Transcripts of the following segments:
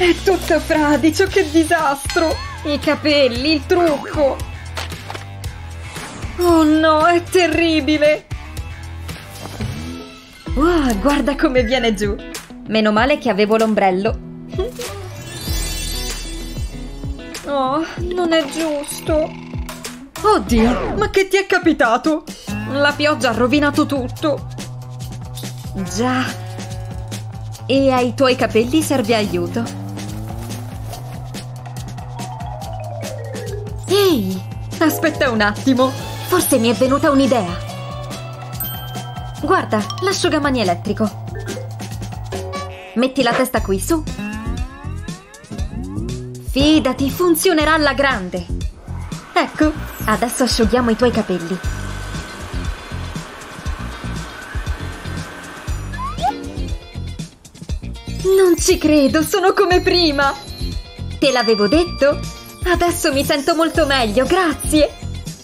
È tutto fradicio, che disastro! I capelli, il trucco! Oh no, è terribile! Wow, guarda come viene giù! Meno male che avevo l'ombrello! Oh, non è giusto! Oddio, ma che ti è capitato? La pioggia ha rovinato tutto! Già! E ai tuoi capelli serve aiuto! Ehi! Aspetta un attimo! Forse mi è venuta un'idea! Guarda, l'asciugamani elettrico! Metti la testa qui, su! Fidati, funzionerà alla grande! Ecco, adesso asciughiamo i tuoi capelli! Non ci credo, sono come prima! Te l'avevo detto? Adesso mi sento molto meglio, grazie!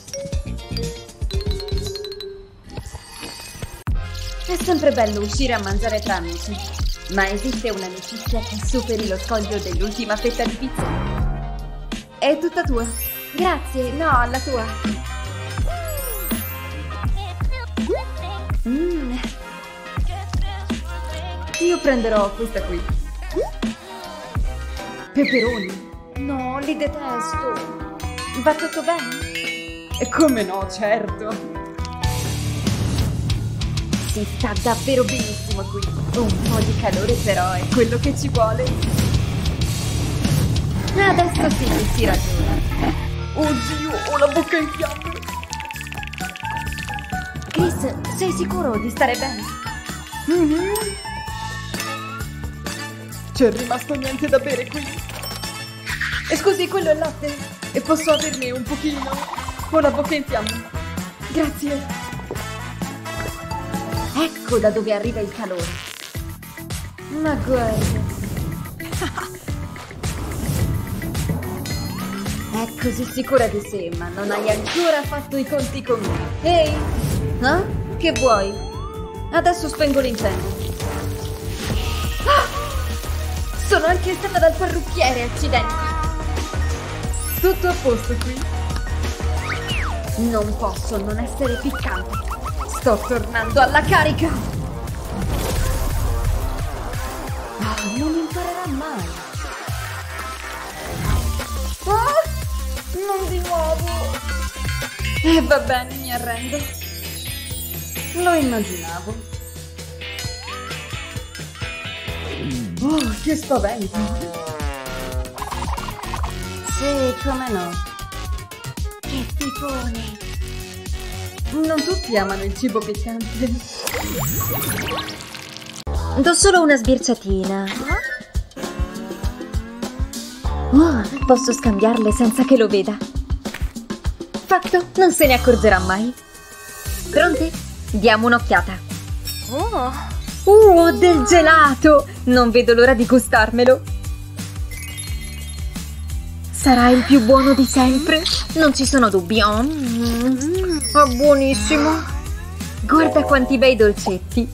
È sempre bello uscire a mangiare tra amici, ma esiste un'amicizia che superi lo scoglio dell'ultima fetta di pizza? È tutta tua. Grazie, no, la tua. Io prenderò questa qui. Peperoni. No, li detesto. Va tutto bene? Come no, certo. Si sta davvero benissimo qui. Un po' di calore però è quello che ci vuole. Adesso sì che si ragiona. Oddio, ho la bocca in fiamme. Chris, sei sicuro di stare bene? C'è rimasto niente da bere qui. E scusi, quello è il latte? E posso averne un pochino? Ho la bocca in fiamme. Grazie. Ecco da dove arriva il calore. Ma guarda. È così sicura di sé, ma non hai ancora fatto i conti con me. Ehi! Che vuoi? Adesso spengo l'incendio. Sono anche stata dal parrucchiere, accidenti! Tutto a posto qui? Non posso non essere piccante. Sto tornando alla carica! Non imparerà mai! Non di nuovo! Va bene, mi arrendo. Lo immaginavo. Oh, che spavento! Sì, come no? Che fifone! Non tutti amano il cibo piccante. Do solo una sbirciatina. Oh, posso scambiarle senza che lo veda. Fatto, non se ne accorgerà mai. Pronte? Diamo un'occhiata. Ho del gelato! Non vedo l'ora di gustarmelo. Sarà il più buono di sempre, non ci sono dubbi. È buonissimo. Guarda quanti bei dolcetti.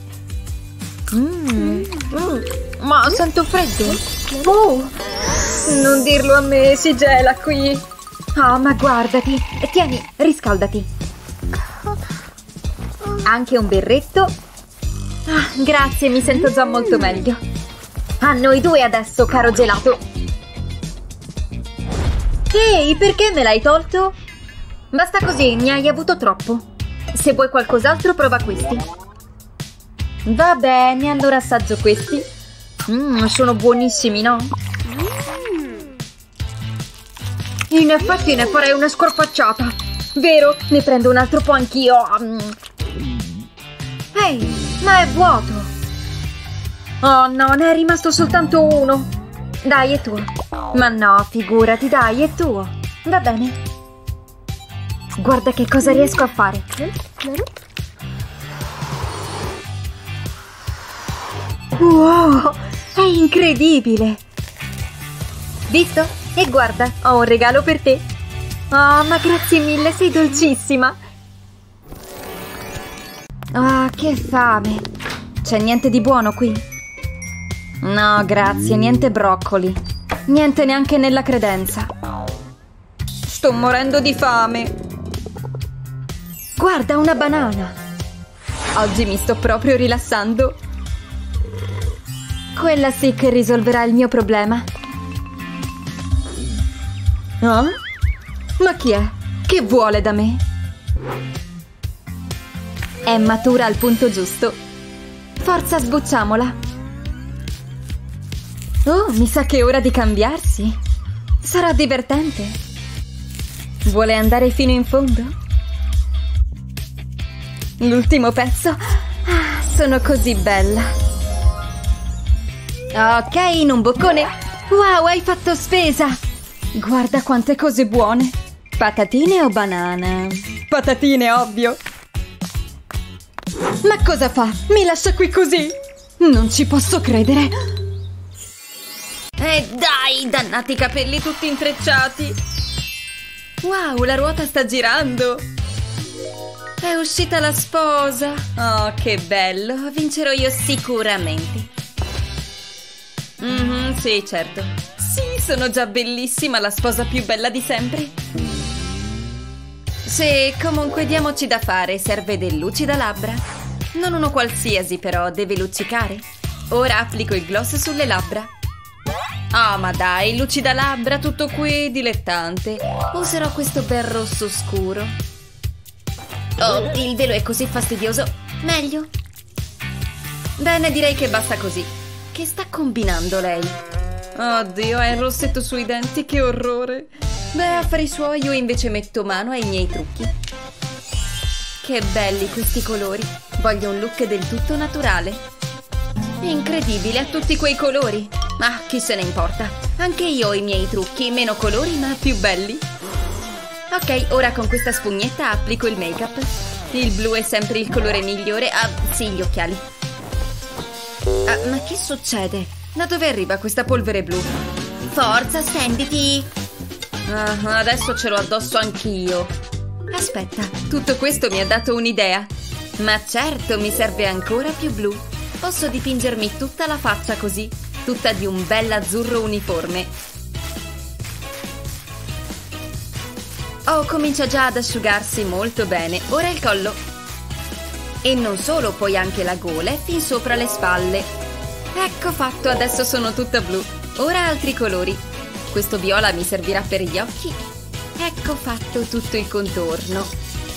Ma sento freddo. Oh, non dirlo a me, si gela qui. Ma guardati. Tieni, riscaldati. Anche un berretto. Grazie, mi sento già molto meglio. A noi due adesso, caro gelato. Ehi, perché me l'hai tolto? Basta così, ne hai avuto troppo. Se vuoi qualcos'altro, prova questi. Va bene, allora assaggio questi. Sono buonissimi, no? In effetti ne farei una scorpacciata. Vero? Ne prendo un altro po' anch'io. Ehi, ma è vuoto. Oh no, ne è rimasto soltanto uno. Dai, è tuo. Ma no, figurati, dai, è tuo. Va bene. Guarda che cosa riesco a fare. Wow, è incredibile. Visto? E guarda, ho un regalo per te. Oh, ma grazie mille, sei dolcissima. Che fame. C'è niente di buono qui? No, grazie, niente broccoli. Niente neanche nella credenza. Sto morendo di fame. Guarda, una banana. Oggi mi sto proprio rilassando. Quella sì che risolverà il mio problema. Ah? Ma chi è? Che vuole da me? È matura al punto giusto. Forza, sbucciamola. Oh, mi sa che è ora di cambiarsi. Sarà divertente. Vuole andare fino in fondo? L'ultimo pezzo? Ah, sono così bella. Ok, in un boccone. Wow, hai fatto spesa. Guarda quante cose buone. Patatine o banana? Patatine, ovvio. Ma cosa fa? Mi lascia qui così? Non ci posso credere. Dai, dannati capelli tutti intrecciati. Wow, la ruota sta girando. È uscita la sposa. Oh, che bello. Vincerò io sicuramente. Sì, certo. Sì, sono già bellissima, la sposa più bella di sempre. Sì, comunque diamoci da fare. Serve del lucidalabbra. Non uno qualsiasi, però, deve luccicare. Ora applico il gloss sulle labbra. Oh, ma dai, lucidalabbra, tutto qui, dilettante. Userò questo bel rosso scuro. Oh, il velo è così fastidioso. Meglio. Bene, direi che basta così. Che sta combinando lei? Oddio, ha il rossetto sui denti, che orrore. Beh, affari suoi, io invece metto mano ai miei trucchi. Che belli questi colori. Voglio un look del tutto naturale. Incredibile, ha tutti quei colori. Ma chi se ne importa? Anche io ho i miei trucchi, meno colori ma più belli. Ok, ora con questa spugnetta applico il make-up. Il blu è sempre il colore migliore. Ah, sì, gli occhiali. Ah, ma che succede? Da dove arriva questa polvere blu? Forza, stenditi! Ah, adesso ce l'ho addosso anch'io. Aspetta, tutto questo mi ha dato un'idea. Ma certo, mi serve ancora più blu. Posso dipingermi tutta la faccia così, tutta di un bell'azzurro uniforme. Oh, comincia già ad asciugarsi molto bene. Ora il collo. E non solo, poi anche la gola e fin sopra le spalle. Ecco fatto, adesso sono tutta blu. Ora altri colori. Questo viola mi servirà per gli occhi. Ecco fatto tutto il contorno.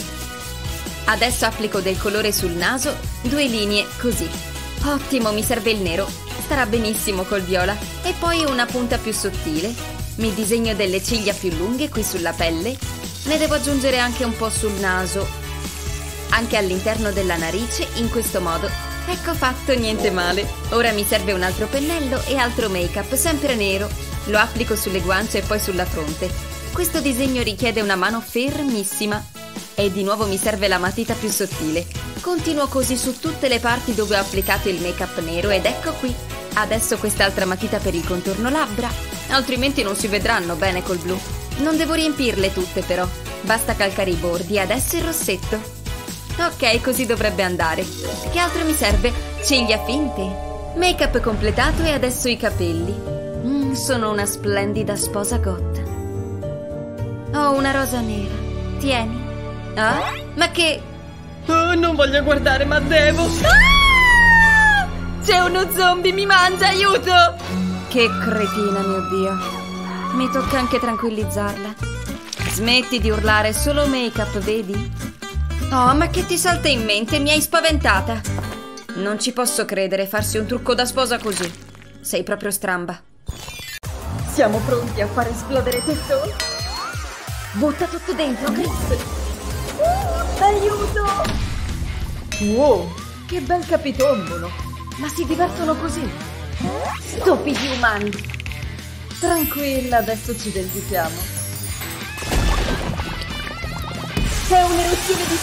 Adesso applico del colore sul naso, 2 linee, così. Ottimo, mi serve il nero. Starà benissimo col viola. E poi una punta più sottile. Mi disegno delle ciglia più lunghe qui sulla pelle. Ne devo aggiungere anche un po' sul naso. Anche all'interno della narice, in questo modo. Ecco fatto, niente male. Ora mi serve un altro pennello e altro make-up, sempre nero. Lo applico sulle guance e poi sulla fronte. Questo disegno richiede una mano fermissima. E di nuovo mi serve la matita più sottile. Continuo così su tutte le parti dove ho applicato il make-up nero ed ecco qui. Adesso quest'altra matita per il contorno labbra, altrimenti non si vedranno bene col blu. Non devo riempirle tutte però, basta calcare i bordi. Adesso il rossetto. Ok, così dovrebbe andare. Che altro mi serve? Ciglia finte. Make-up completato e adesso i capelli. Sono una splendida sposa goth. Ho una rosa nera. Tieni. Ah? Ma che... Oh, non voglio guardare, ma devo. Ah! C'è uno zombie, mi mangia, aiuto! Che cretina, mio Dio. Mi tocca anche tranquillizzarla. Smetti di urlare, solo make-up, vedi? Oh, ma che ti salta in mente? Mi hai spaventata. Non ci posso credere, farsi un trucco da sposa così. Sei proprio stramba. Siamo pronti a far esplodere tutto? Butta tutto dentro, Chris. Aiuto! Wow, che bel capitombolo! Ma si divertono così! Stupidi umani! Tranquilla, adesso ci vendichiamo. C'è un'eruzione di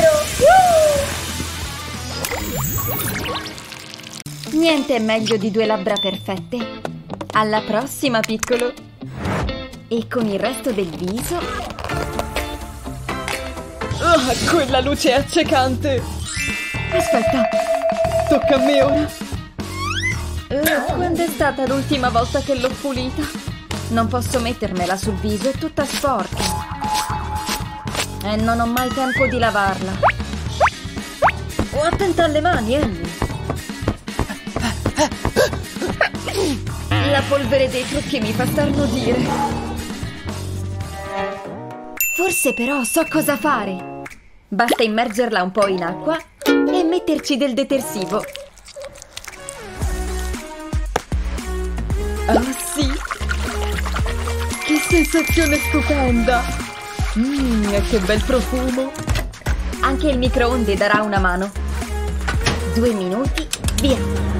zucchero! Niente è meglio di 2 labbra perfette. Alla prossima, piccolo! E con il resto del viso... Ah, quella luce è accecante! Aspetta, tocca a me ora. Quando è stata l'ultima volta che l'ho pulita? Non posso mettermela sul viso, è tutta sporca. E non ho mai tempo di lavarla. Oh, attenta alle mani, Ellie. La polvere dei trucchi mi fa starnutire. Forse però so cosa fare. Basta immergerla un po' in acqua e metterci del detersivo. Ah sì! Che sensazione stupenda! Che bel profumo! Anche il microonde darà una mano. 2 minuti, via!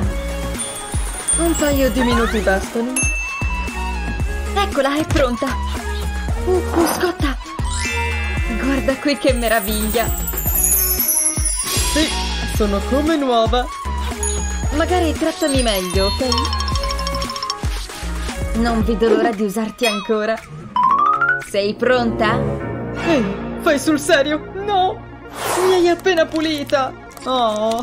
Un paio di minuti bastano. Eccola, è pronta! Scotta! Guarda qui che meraviglia! Sì, sono come nuova! Magari trattami meglio, ok? Non vedo l'ora di usarti ancora. Sei pronta? Ehi, fai sul serio? No! Mi hai appena pulita! Oh!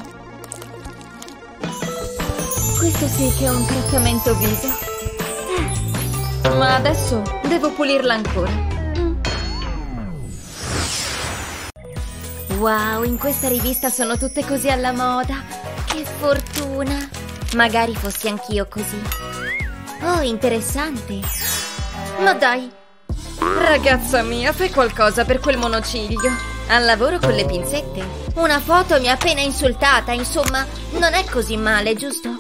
Questo sì che è un trattamento viso. Ma adesso devo pulirla ancora. Wow, in questa rivista sono tutte così alla moda. Che fortuna! Magari fossi anch'io così. Oh, interessante. Ma dai! Ragazza mia, fai qualcosa per quel monociglio. Al lavoro con le pinzette. Una foto mi ha appena insultata, insomma, non è così male, giusto?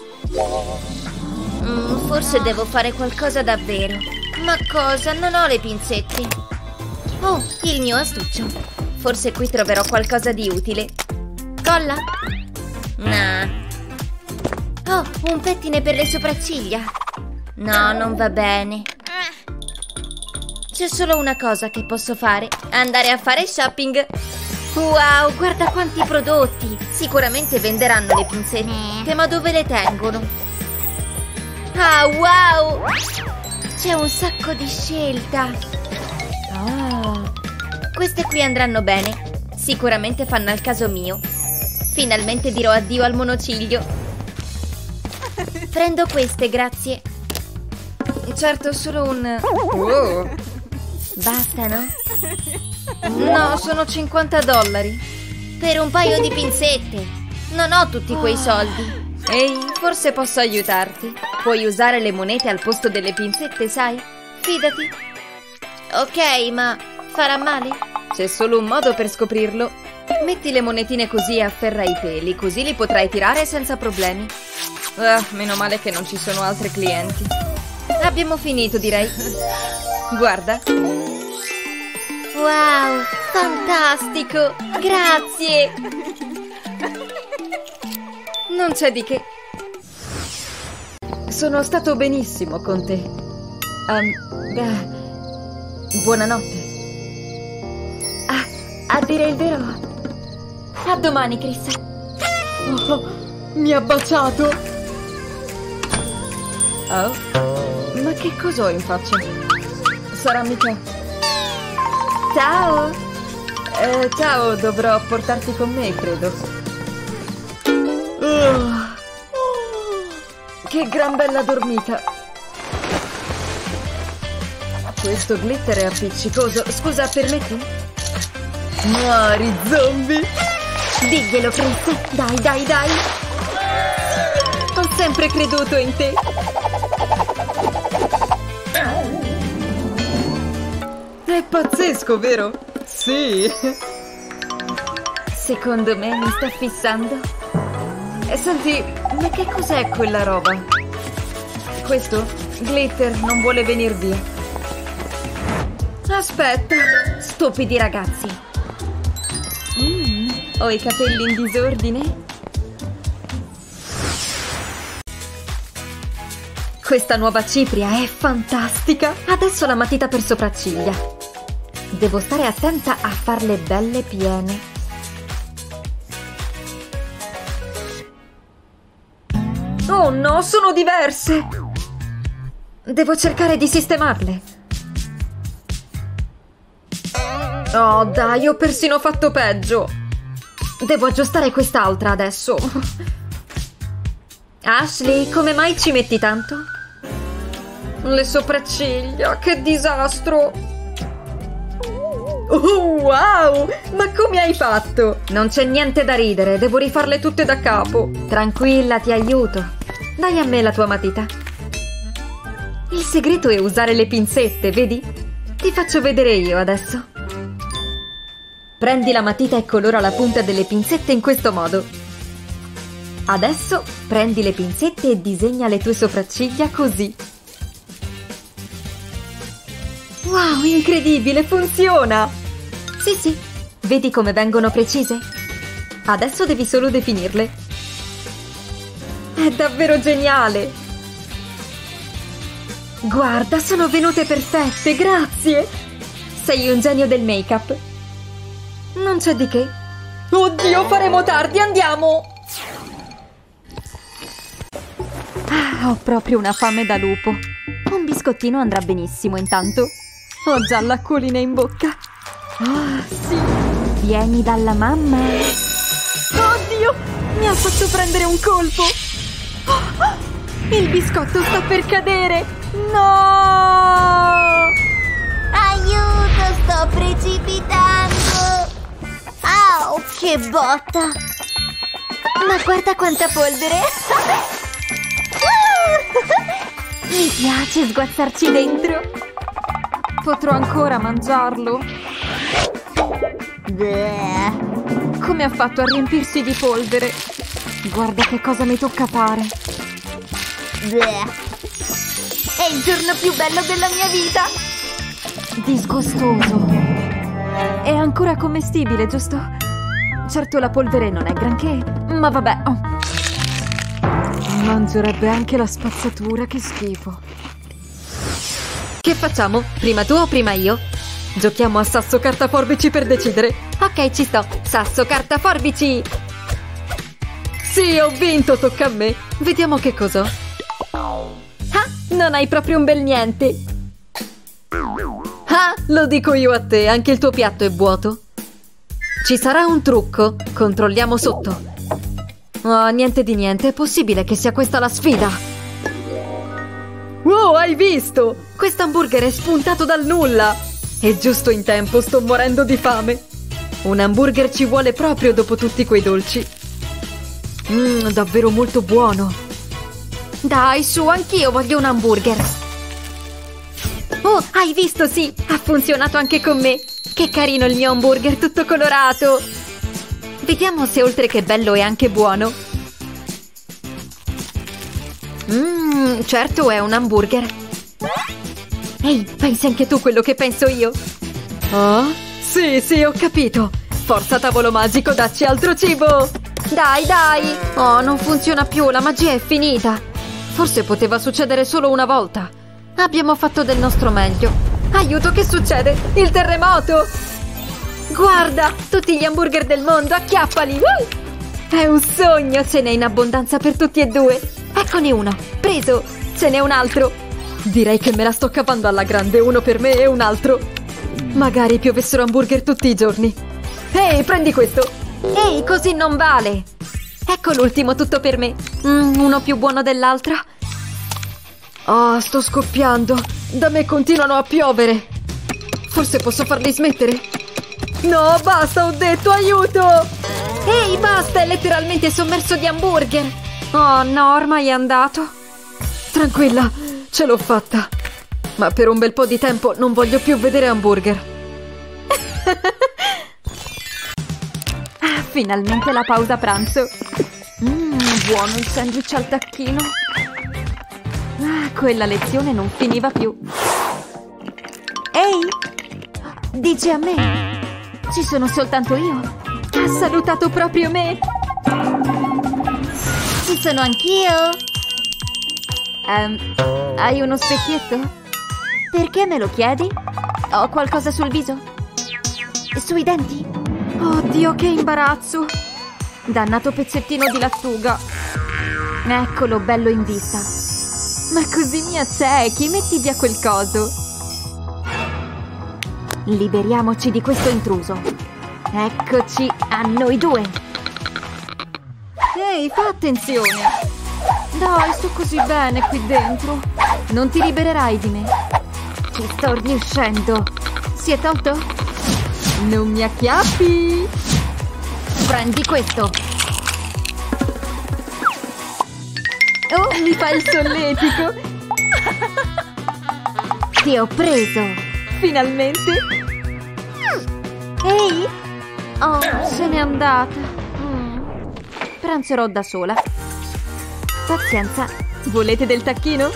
Forse devo fare qualcosa davvero. Ma cosa? Non ho le pinzette. Oh, il mio astuccio. Forse qui troverò qualcosa di utile. Colla? Nah. Oh, un pettine per le sopracciglia. No, non va bene. C'è solo una cosa che posso fare. Andare a fare shopping. Wow, guarda quanti prodotti. Sicuramente venderanno le pinzette, ma dove le tengono? Ah, wow! C'è un sacco di scelta. Oh, queste qui andranno bene. Sicuramente fanno al caso mio. Finalmente dirò addio al monociglio. Prendo queste, grazie. Certo, solo un... Oh. Bastano? No, sono $50. Per un paio di pinzette. Non ho tutti quei soldi. Ehi, forse posso aiutarti. Puoi usare le monete al posto delle pinzette, sai? Fidati. Ok, ma farà male? C'è solo un modo per scoprirlo. Metti le monetine così e afferra i peli, così li potrai tirare senza problemi. Meno male che non ci sono altri clienti. Abbiamo finito, direi. Guarda. Wow, fantastico! Grazie! Non c'è di che. Sono stato benissimo con te. Buonanotte. A dire il vero, a domani, Chris. Oh, mi ha baciato. Oh, ma che cos'ho in faccia? Sarà mica... Ciao! Ciao, dovrò portarti con me, credo. Che gran bella dormita. Questo glitter è appiccicoso. Scusa, permetti? Muori, zombie! Diglielo, Chris. Dai, dai, dai. Ho sempre creduto in te. È pazzesco, vero? Sì. Secondo me mi sta fissando. Senti, ma che cos'è quella roba? Questo? Glitter non vuole venir via. Aspetta. Stupidi ragazzi. Ho i capelli in disordine. Questa nuova cipria è fantastica. Adesso la matita per sopracciglia. Devo stare attenta a farle belle piene. Oh no, sono diverse! Devo cercare di sistemarle. Oh dai, ho persino fatto peggio. Devo aggiustare quest'altra adesso. Ashley, come mai ci metti tanto? Le sopracciglia, che disastro! Oh, wow! Ma come hai fatto? Non c'è niente da ridere, devo rifarle tutte da capo. Tranquilla, ti aiuto. Dai a me la tua matita. Il segreto è usare le pinzette, vedi? Ti faccio vedere io adesso. Prendi la matita e colora la punta delle pinzette in questo modo. Adesso prendi le pinzette e disegna le tue sopracciglia così. Wow, incredibile, funziona! Sì, sì, vedi come vengono precise? Adesso devi solo definirle. È davvero geniale! Guarda, sono venute perfette, grazie! Sei un genio del make-up. Non c'è di che. Oddio, faremo tardi, andiamo! Ah, ho proprio una fame da lupo. Un biscottino andrà benissimo intanto. Ho già l'acquolina in bocca. Ah, sì. Vieni dalla mamma. Oddio, mi ha fatto prendere un colpo. Oh, il biscotto sta per cadere. No! Aiuto, sto precipitando. Au, che botta. Ma guarda quanta polvere. Mi piace sguazzarci dentro. Potrò ancora mangiarlo? Bleh. Come ha fatto a riempirsi di polvere? Guarda che cosa mi tocca fare. Bleh. È il giorno più bello della mia vita. Disgustoso. È ancora commestibile, giusto? Certo la polvere non è granché, ma vabbè. Oh. Mangerebbe anche la spazzatura, che schifo. Che facciamo? Prima tu o prima io? Giochiamo a sasso carta forbici per decidere. Ok, ci sto. Sasso carta forbici. Sì, ho vinto, tocca a me. Vediamo che cos'ho. Ah, non hai proprio un bel niente. Ah, lo dico io a te, anche il tuo piatto è vuoto. Ci sarà un trucco. Controlliamo sotto. Oh, niente di niente, è possibile che sia questa la sfida. Wow, hai visto? Questo hamburger è spuntato dal nulla. E giusto in tempo, sto morendo di fame. Un hamburger ci vuole proprio dopo tutti quei dolci. Davvero molto buono. Dai, su, anch'io voglio un hamburger. Oh, hai visto? Sì, ha funzionato anche con me. Che carino il mio hamburger tutto colorato. Vediamo se oltre che bello è anche buono. Certo è un hamburger. Ehi, pensi anche tu quello che penso io? Oh? Sì, sì, ho capito. Forza tavolo magico, dacci altro cibo. Dai, dai. Oh, non funziona più, la magia è finita. Forse poteva succedere solo una volta. Abbiamo fatto del nostro meglio. Aiuto, che succede? Il terremoto! Guarda, tutti gli hamburger del mondo, acchiappali! È un sogno, ce n'è in abbondanza per tutti e due. Eccone uno, preso, ce n'è un altro. Direi che me la sto cavando alla grande, uno per me e un altro. Magari piovessero hamburger tutti i giorni. Ehi, prendi questo. Ehi, così non vale. Ecco l'ultimo, tutto per me. Uno più buono dell'altra. Oh, sto scoppiando. Da me continuano a piovere. Forse posso farli smettere. No, basta, ho detto, aiuto! Ehi, basta, è letteralmente sommerso di hamburger. Oh no, ormai è andato. Tranquilla, ce l'ho fatta. Ma per un bel po' di tempo non voglio più vedere hamburger. Ah, finalmente la pausa pranzo. Buono il sandwich al tacchino. Ah, quella lezione non finiva più. Ehi, dici a me? Ci sono soltanto io. Ha salutato proprio me. Ci sono anch'io. Hai uno specchietto? Perché me lo chiedi? Ho qualcosa sul viso? Sui denti? Oddio, che imbarazzo. Dannato pezzettino di lattuga. Eccolo, bello in vista. Ma così mi accechi, metti via quel coso. Liberiamoci di questo intruso. Eccoci a noi due. Ehi, fa attenzione. Dai, sto così bene qui dentro. Non ti libererai di me. Ci sto riuscendo. Si è tolto? Non mi acchiappi! Prendi questo. Oh, mi fa il solletico! Ti ho preso. Finalmente! Ehi! Oh, se n'è andata. Pranzerò da sola. Pazienza. Volete del tacchino?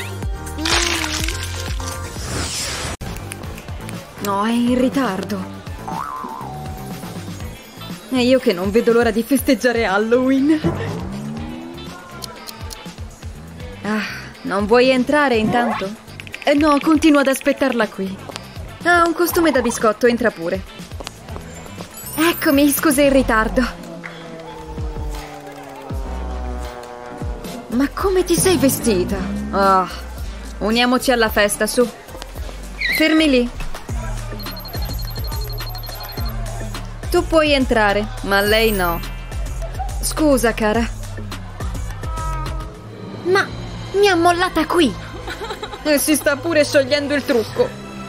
No, è in ritardo. E io che non vedo l'ora di festeggiare Halloween. Ah, non vuoi entrare intanto? No, continuo ad aspettarla qui. Ha un costume da biscotto, entra pure. Eccomi, scusa il ritardo. Ma come ti sei vestita? Ah, uniamoci alla festa, su. Fermi lì. Tu puoi entrare, ma lei no. Scusa, cara. Ma mi ha mollata qui. E si sta pure sciogliendo il trucco.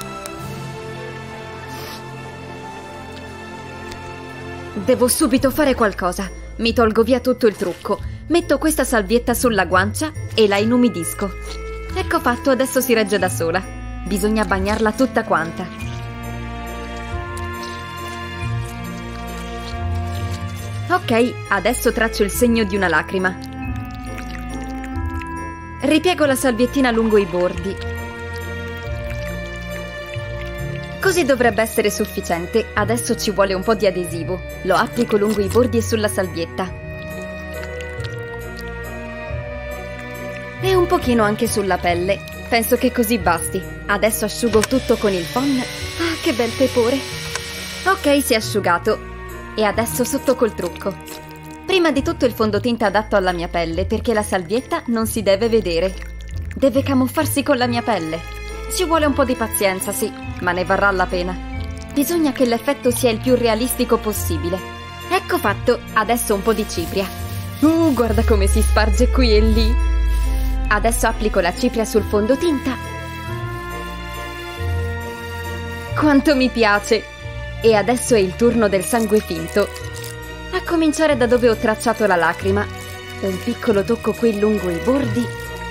Devo subito fare qualcosa. Mi tolgo via tutto il trucco. Metto questa salvietta sulla guancia e la inumidisco. Ecco fatto, adesso si regge da sola. Bisogna bagnarla tutta quanta. Ok, adesso traccio il segno di una lacrima. Ripiego la salviettina lungo i bordi. Così dovrebbe essere sufficiente. Adesso ci vuole un po' di adesivo. Lo applico lungo i bordi e sulla salvietta. E un pochino anche sulla pelle. Penso che così basti. Adesso asciugo tutto con il phon. Ah, che bel tepore. Ok, si è asciugato. E adesso sotto col trucco. Prima di tutto il fondotinta adatto alla mia pelle, perché la salvietta non si deve vedere. Deve camuffarsi con la mia pelle. Ci vuole un po' di pazienza, sì, ma ne varrà la pena. Bisogna che l'effetto sia il più realistico possibile. Ecco fatto, adesso un po' di cipria. Guarda come si sparge qui e lì. Adesso applico la cipria sul fondotinta. Quanto mi piace! E adesso è il turno del sangue finto. A cominciare da dove ho tracciato la lacrima. Un piccolo tocco qui lungo i bordi.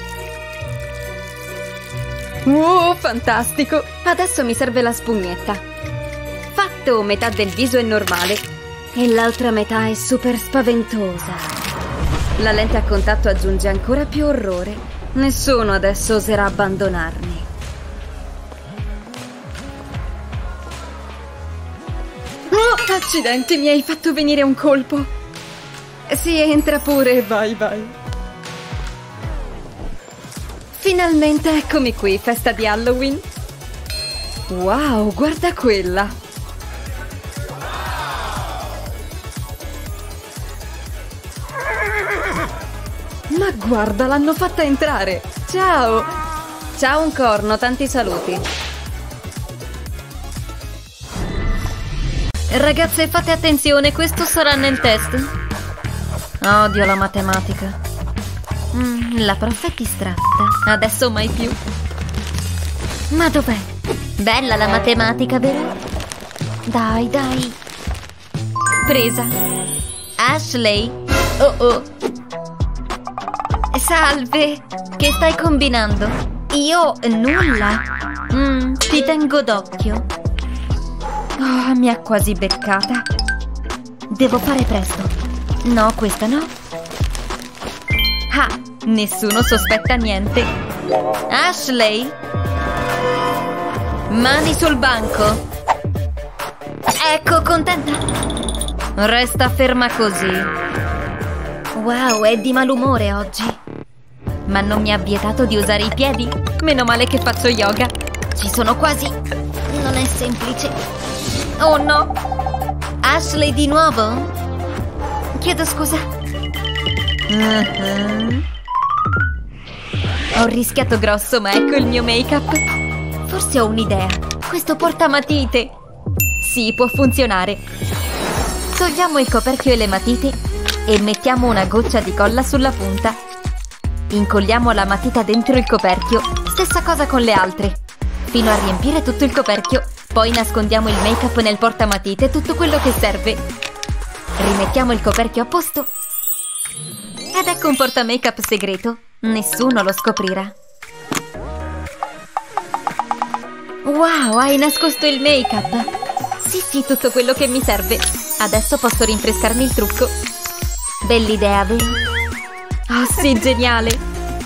Fantastico! Adesso mi serve la spugnetta. Fatto! Metà del viso è normale e l'altra metà è super spaventosa. La lente a contatto aggiunge ancora più orrore. Nessuno adesso oserà abbandonarmi. Accidenti, mi hai fatto venire un colpo. Sì, entra pure, vai. Finalmente eccomi qui, festa di Halloween. Wow, guarda quella. Ma guarda, l'hanno fatta entrare. Ciao. Ciao un corno, tanti saluti. Ragazze, fate attenzione, questo sarà nel test. Odio la matematica. La prof è distratta. Adesso mai più. Ma dov'è? Bella la matematica, vero? Dai. Presa. Ashley. Oh. Salve. Che stai combinando? Io nulla. Ti tengo d'occhio. Oh, mi ha quasi beccata. Devo fare presto. No, questa no. Ah, nessuno sospetta niente. Ashley? Mani sul banco. Ecco, contenta? Resta ferma così. Wow, è di malumore oggi. Ma non mi ha vietato di usare i piedi. Meno male che faccio yoga. Ci sono quasi. Non è semplice. Oh no! Ashley di nuovo? Chiedo scusa. Ho rischiato grosso, ma ecco il mio make-up. Forse ho un'idea. Questo portamatite. Sì, può funzionare. Togliamo il coperchio e le matite e mettiamo una goccia di colla sulla punta. Incolliamo la matita dentro il coperchio, stessa cosa con le altre, fino a riempire tutto il coperchio. Poi nascondiamo il make-up nel portamatite, tutto quello che serve. Rimettiamo il coperchio a posto. Ed ecco un porta make-up segreto. Nessuno lo scoprirà. Wow, hai nascosto il make-up. Sì, tutto quello che mi serve. Adesso posso rinfrescarmi il trucco. Bell'idea, vero? Oh, sì, geniale.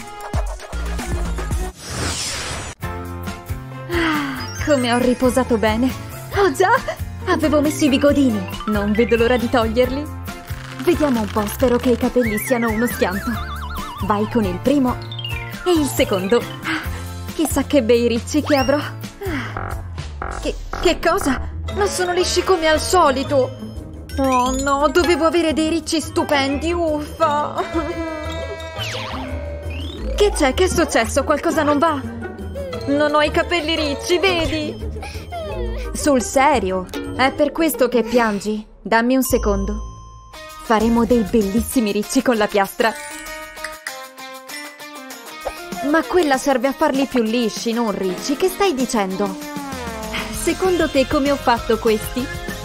Come ho riposato bene. Oh già, avevo messo i bigodini. Non vedo l'ora di toglierli. Vediamo un po', spero che i capelli siano uno schianto. Vai con il primo e il secondo. Chissà che bei ricci che avrò. Che cosa? Ma sono lisci come al solito. Oh no, dovevo avere dei ricci stupendi, uffa. Che c'è? Che è successo? Qualcosa non va? Non ho i capelli ricci, vedi? Sul serio? È per questo che piangi? Dammi un secondo. Faremo dei bellissimi ricci con la piastra. Ma quella serve a farli più lisci, non ricci. Che stai dicendo? Secondo te come ho fatto questi?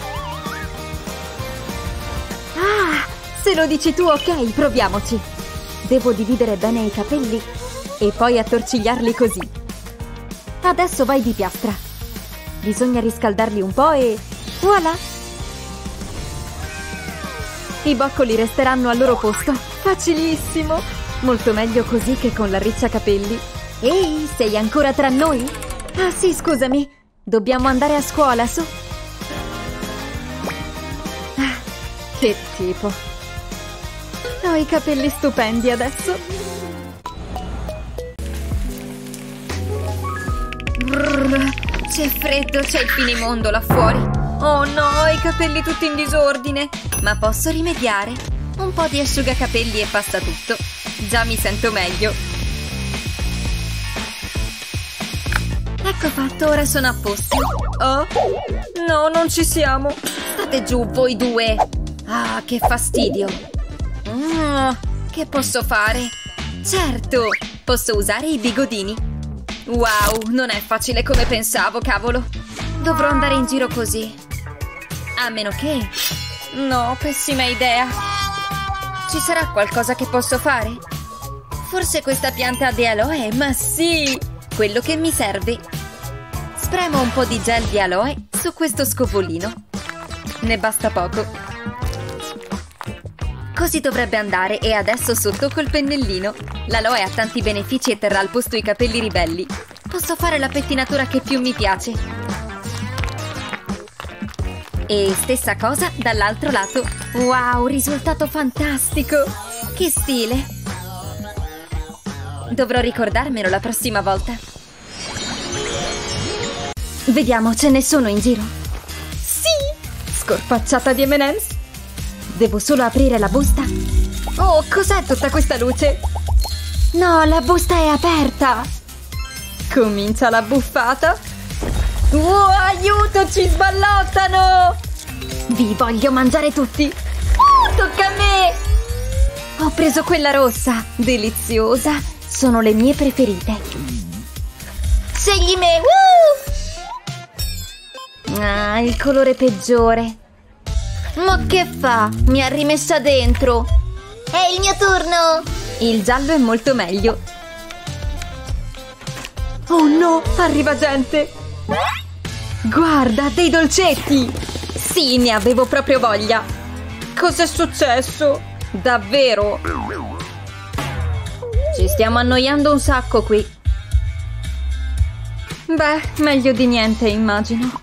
Ah, se lo dici tu, ok, proviamoci. Devo dividere bene i capelli e poi attorcigliarli così. Adesso vai di piastra. Bisogna riscaldarli un po' e voilà! I boccoli resteranno al loro posto. Facilissimo! Molto meglio così che con la riccia capelli. Ehi, sei ancora tra noi? Ah sì, scusami. Dobbiamo andare a scuola, su. Ah, che tipo. Ho i capelli stupendi adesso. Brrr, c'è freddo, c'è il finimondo là fuori. Oh no, ho i capelli tutti in disordine. Ma posso rimediare? Un po' di asciugacapelli e basta tutto. Già mi sento meglio. Ecco fatto, ora sono a posto. Oh? No, non ci siamo. State giù, voi due. Ah, che fastidio. Che posso fare? Certo, posso usare i bigodini. Wow, non è facile come pensavo, cavolo. Dovrò andare in giro così. A meno che... No, pessima idea. Ci sarà qualcosa che posso fare? Forse questa pianta di aloe? Ma sì! Quello che mi serve. Spremo un po' di gel di aloe su questo scovolino. Ne basta poco. Così dovrebbe andare e adesso sotto col pennellino. L'aloe ha tanti benefici e terrà al posto i capelli ribelli. Posso fare la pettinatura che più mi piace. E stessa cosa dall'altro lato. Wow, risultato fantastico! Che stile! Dovrò ricordarmelo la prossima volta. Vediamo, ce ne sono in giro. Sì! Scorpacciata di M&M's. Devo solo aprire la busta. Oh, cos'è tutta questa luce? No, la busta è aperta. Comincia la buffata. Oh, aiuto, ci sballottano! Vi voglio mangiare tutti. Tocca a me! Ho preso quella rossa. Deliziosa. Sono le mie preferite. Scegli me! Ah, il colore peggiore. Ma che fa? Mi ha rimessa dentro. È il mio turno. Il giallo è molto meglio. Oh no, arriva gente. Guarda, dei dolcetti. Sì, ne avevo proprio voglia. Cos'è successo? Davvero? Ci stiamo annoiando un sacco qui. Beh, meglio di niente, immagino.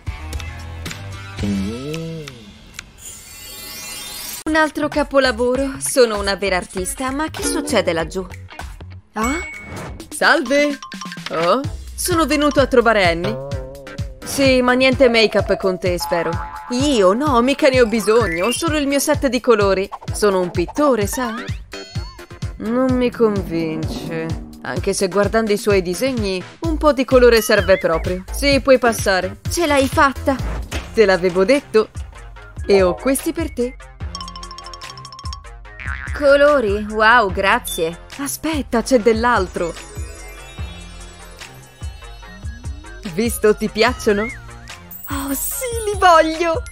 Un altro capolavoro. Sono una vera artista, ma che succede laggiù? Ah? Salve! Oh, sono venuto a trovare Annie. Sì, ma niente make-up con te, spero. Io? No, mica ne ho bisogno. Ho solo il mio set di colori. Sono un pittore, sa? Non mi convince. Anche se guardando i suoi disegni, un po' di colore serve proprio. Sì, puoi passare. Ce l'hai fatta! Te l'avevo detto. E ho questi per te. Colori? Wow, grazie. Aspetta, c'è dell'altro. Visto, ti piacciono? Oh sì, li voglio!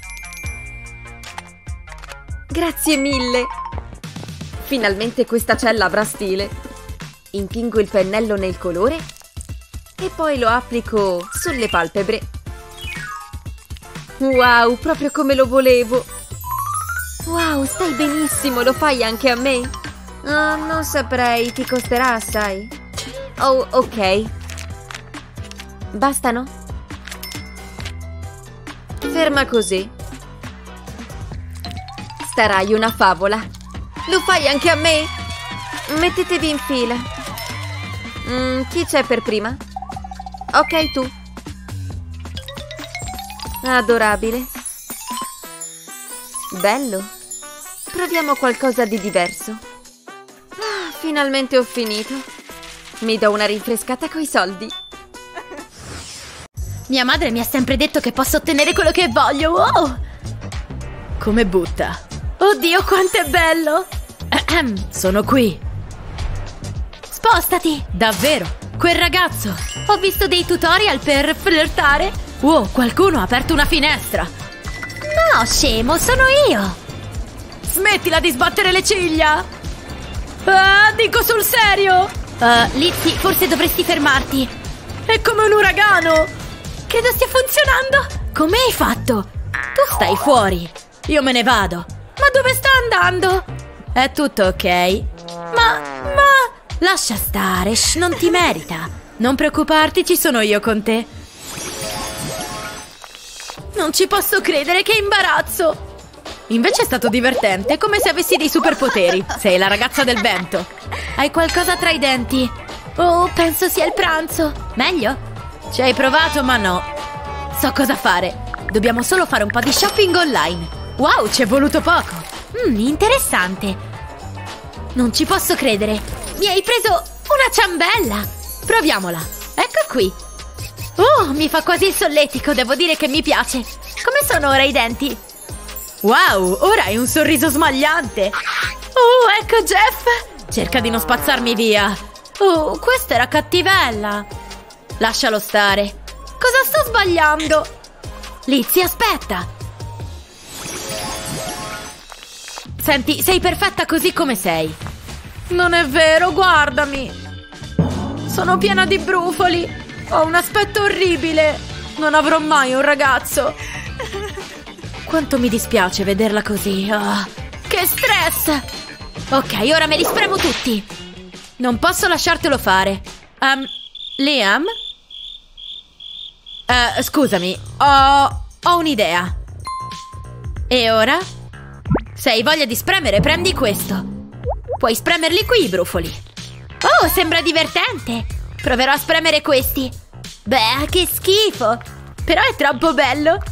Grazie mille! Finalmente questa cella avrà stile. Impingo il pennello nel colore e poi lo applico sulle palpebre. Wow, proprio come lo volevo! Wow, stai benissimo, lo fai anche a me? Oh, non saprei, ti costerà assai. Oh, ok. Bastano? Ferma così. Starai una favola. Lo fai anche a me? Mettetevi in fila. Chi c'è per prima? Ok, tu. Adorabile. Bello. Proviamo qualcosa di diverso. Finalmente ho finito. Mi do una rinfrescata coi soldi. Mia madre mi ha sempre detto che posso ottenere quello che voglio. Wow! Come butta? Oddio, quanto è bello! Sono qui. Spostati! Davvero? Quel ragazzo? Ho visto dei tutorial per flirtare. Wow, qualcuno ha aperto una finestra. No, scemo, sono io! Smettila di sbattere le ciglia! Ah, dico sul serio! Lizzie, forse dovresti fermarti. È come un uragano! Credo stia funzionando! Come hai fatto? Tu stai fuori. Io me ne vado. Ma dove sta andando? È tutto ok? Ma... Lascia stare, non ti merita. Non preoccuparti, ci sono io con te. Non ci posso credere, che imbarazzo! Invece è stato divertente, come se avessi dei superpoteri. Sei la ragazza del vento. Hai qualcosa tra i denti? Oh, penso sia il pranzo. Meglio? Ci hai provato, ma no. So cosa fare. Dobbiamo solo fare un po' di shopping online. Wow, ci è voluto poco. Interessante. Non ci posso credere. Mi hai preso una ciambella. Proviamola. Ecco qui. Oh, mi fa quasi il solletico, devo dire che mi piace. Come sono ora i denti? Wow, ora hai un sorriso smagliante. Oh, ecco Jeff. Cerca di non spazzarmi via. Oh, questa era cattivella. Lascialo stare. Cosa sto sbagliando? Lizzie, aspetta. Senti, sei perfetta così come sei. Non è vero, guardami. Sono piena di brufoli. Ho un aspetto orribile. Non avrò mai un ragazzo. Quanto mi dispiace vederla così. Oh. Che stress. Ok, ora me li spremo tutti. Non posso lasciartelo fare. Liam? Scusami, ho un'idea. E ora? Se hai voglia di spremere, prendi questo. Puoi spremerli qui i brufoli. Oh, sembra divertente. Proverò a spremere questi. Beh, che schifo. Però è troppo bello.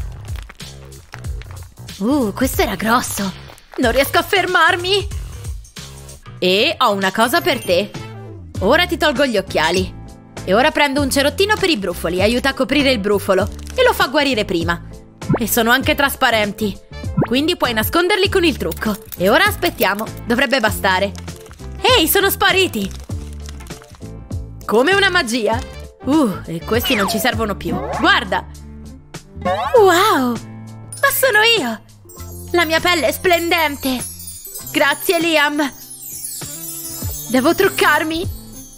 Questo era grosso. Non riesco a fermarmi. E ho una cosa per te. Ora ti tolgo gli occhiali. E ora prendo un cerottino per i brufoli. Aiuta a coprire il brufolo e lo fa guarire prima. E sono anche trasparenti, quindi puoi nasconderli con il trucco. E ora aspettiamo. Dovrebbe bastare. Ehi, sono spariti! Come una magia. E questi non ci servono più. Guarda! Wow! Ma sono io! La mia pelle è splendente! Grazie, Liam! Devo truccarmi?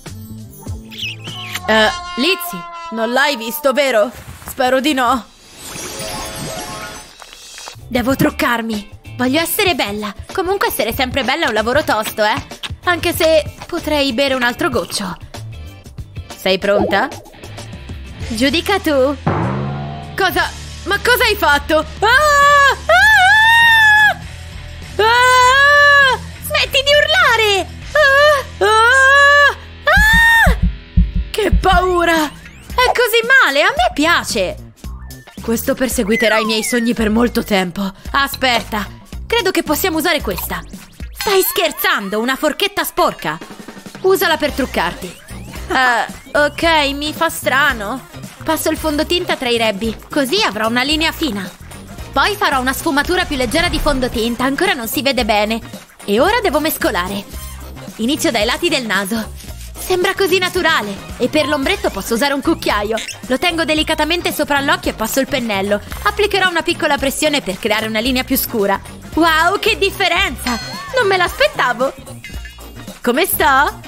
Lizzie, non l'hai visto, vero? Spero di no. Devo truccarmi. Voglio essere bella. Comunque essere sempre bella è un lavoro tosto, eh? Anche se potrei bere un altro goccio. Sei pronta? Giudica tu. Cosa? Ma cosa hai fatto? Smetti di urlare! Che paura! È così male, a me piace! Questo perseguiterà i miei sogni per molto tempo. Aspetta, credo che possiamo usare questa. Stai scherzando? Una forchetta sporca? Usala per truccarti. Ok, mi fa strano. Passo il fondotinta tra i rebbi, così avrò una linea fina. Poi farò una sfumatura più leggera di fondotinta, ancora non si vede bene. E ora devo mescolare. Inizio dai lati del naso. Sembra così naturale. E per l'ombretto posso usare un cucchiaio. Lo tengo delicatamente sopra l'occhio e passo il pennello. Applicherò una piccola pressione per creare una linea più scura. Wow, che differenza! Non me l'aspettavo. Come sto?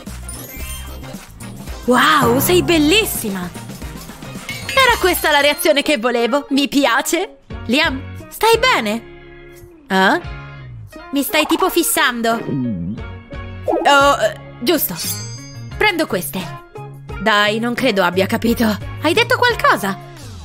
Wow, sei bellissima! Era questa la reazione che volevo. Mi piace. Liam, stai bene? Ah? Mi stai tipo fissando. Oh, giusto. Prendo queste. Dai, non credo abbia capito. Hai detto qualcosa?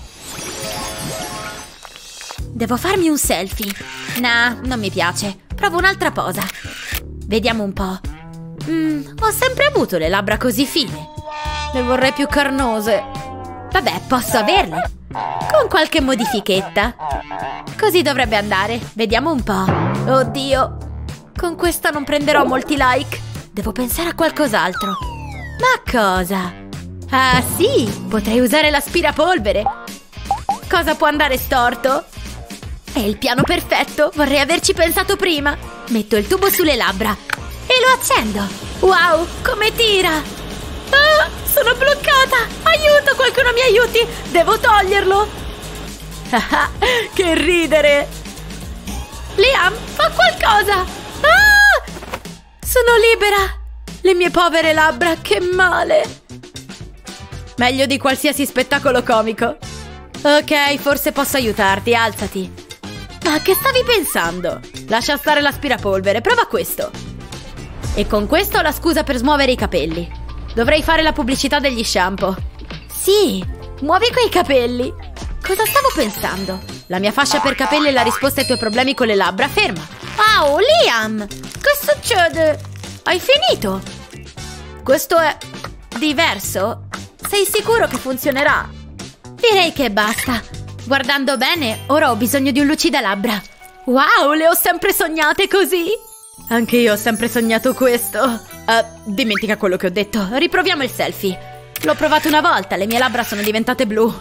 Devo farmi un selfie. Nah, non mi piace. Provo un'altra posa. Vediamo un po'. Ho sempre avuto le labbra così fine. Le vorrei più carnose. Vabbè, posso averle. Con qualche modifichetta. Così dovrebbe andare. Vediamo un po'. Oddio. Con questa non prenderò molti like. Devo pensare a qualcos'altro. Ma cosa? Ah sì, potrei usare l'aspirapolvere. Cosa può andare storto? È il piano perfetto. Vorrei averci pensato prima. Metto il tubo sulle labbra e lo accendo. Wow, come tira! Ah, sono bloccata! Aiuto, qualcuno mi aiuti! Devo toglierlo! Ah, che ridere! Liam, fa qualcosa! Ah! Sono libera! Le mie povere labbra, che male! Meglio di qualsiasi spettacolo comico. Ok, forse posso aiutarti, alzati. Ma che stavi pensando? Lascia stare l'aspirapolvere, prova questo. E con questo ho la scusa per smuovere i capelli. Dovrei fare la pubblicità degli shampoo. Sì, muovi quei capelli. Cosa stavo pensando? La mia fascia per capelli è la risposta ai tuoi problemi con le labbra. Ferma. Wow, Liam! Che succede? Hai finito? Questo è diverso? Sei sicuro che funzionerà? Direi che basta. Guardando bene, ora ho bisogno di un lucidalabbra. Wow, le ho sempre sognate così. Anche io ho sempre sognato questo. Dimentica quello che ho detto. Riproviamo il selfie. L'ho provato una volta, le mie labbra sono diventate blu.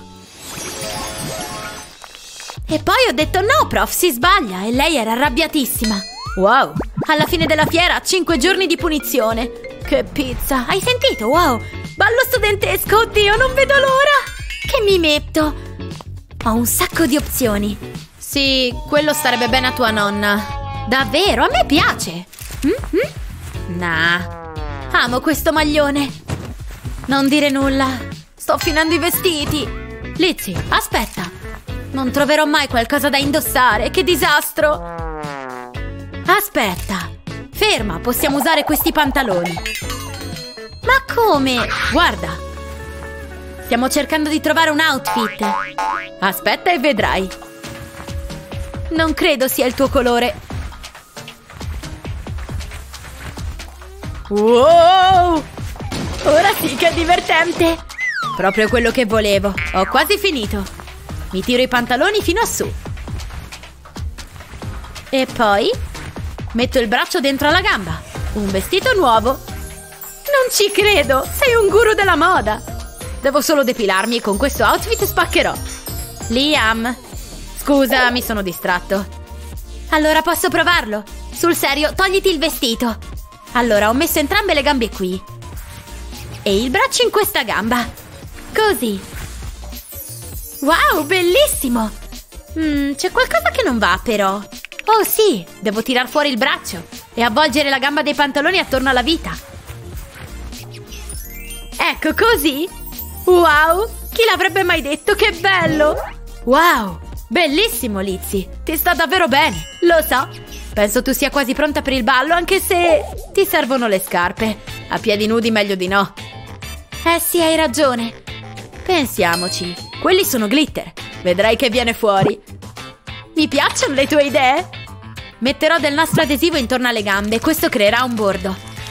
E poi ho detto no, prof, si sbaglia. E lei era arrabbiatissima. Wow, alla fine della fiera 5 giorni di punizione. Che pizza, hai sentito? Wow, ballo studentesco, oddio, non vedo l'ora. Che mi metto? Ho un sacco di opzioni. Sì, quello starebbe bene a tua nonna. Davvero, a me piace. Nah, amo questo maglione. Non dire nulla. Sto finendo i vestiti. Lizzie, aspetta. Non troverò mai qualcosa da indossare. Che disastro. Aspetta. Ferma, possiamo usare questi pantaloni. Ma come? Guarda. Stiamo cercando di trovare un outfit. Aspetta e vedrai. Non credo sia il tuo colore. Wow! Ora sì che è divertente! Proprio quello che volevo. Ho quasi finito. Mi tiro i pantaloni fino a su. E poi metto il braccio dentro alla gamba. Un vestito nuovo. Non ci credo! Sei un guru della moda! Devo solo depilarmi e con questo outfit spaccherò. Liam! Scusa, mi sono distratto. Allora posso provarlo? Sul serio, togliti il vestito. Allora, ho messo entrambe le gambe qui. E il braccio in questa gamba. Così. Wow, bellissimo! C'è qualcosa che non va, però. Oh sì, devo tirar fuori il braccio e avvolgere la gamba dei pantaloni attorno alla vita. Ecco, così. Wow, chi l'avrebbe mai detto? Che bello! Wow, bellissimo, Lizzie. Ti sta davvero bene, lo so. Penso tu sia quasi pronta per il ballo, anche se ti servono le scarpe. A piedi nudi meglio di no. Eh sì, hai ragione. Pensiamoci. Quelli sono glitter. Vedrai che viene fuori. Mi piacciono le tue idee? Metterò del nastro adesivo intorno alle gambe. Questo creerà un bordo.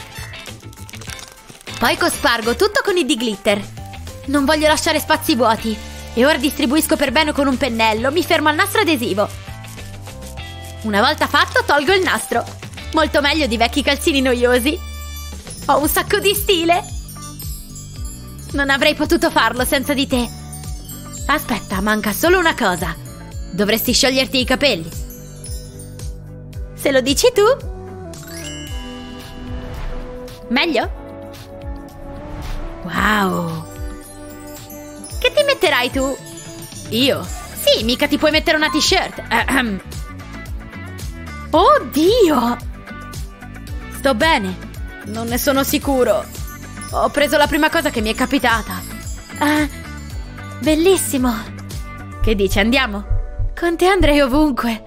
Poi cospargo tutto con i di glitter. Non voglio lasciare spazi vuoti. E ora distribuisco per bene con un pennello. Mi fermo al nastro adesivo. Una volta fatto, tolgo il nastro. Molto meglio di vecchi calzini noiosi. Ho un sacco di stile. Non avrei potuto farlo senza di te. Aspetta, manca solo una cosa. Dovresti scioglierti i capelli. Se lo dici tu. Meglio? Wow. Che ti metterai tu? Io? Sì, mica ti puoi mettere una t-shirt. Oddio! Sto bene. Non ne sono sicuro. Ho preso la prima cosa che mi è capitata. Bellissimo. Che dici, andiamo? Con te andrei ovunque.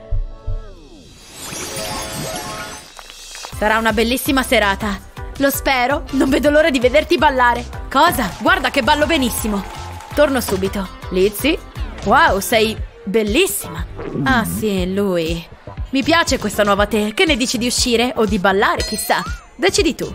Sarà una bellissima serata. Lo spero. Non vedo l'ora di vederti ballare. Cosa? Guarda che ballo benissimo. Torno subito. Lizzie? Wow, sei bellissima. Ah sì, lui. Mi piace questa nuova te. Che ne dici di uscire? O di ballare, chissà. Decidi tu.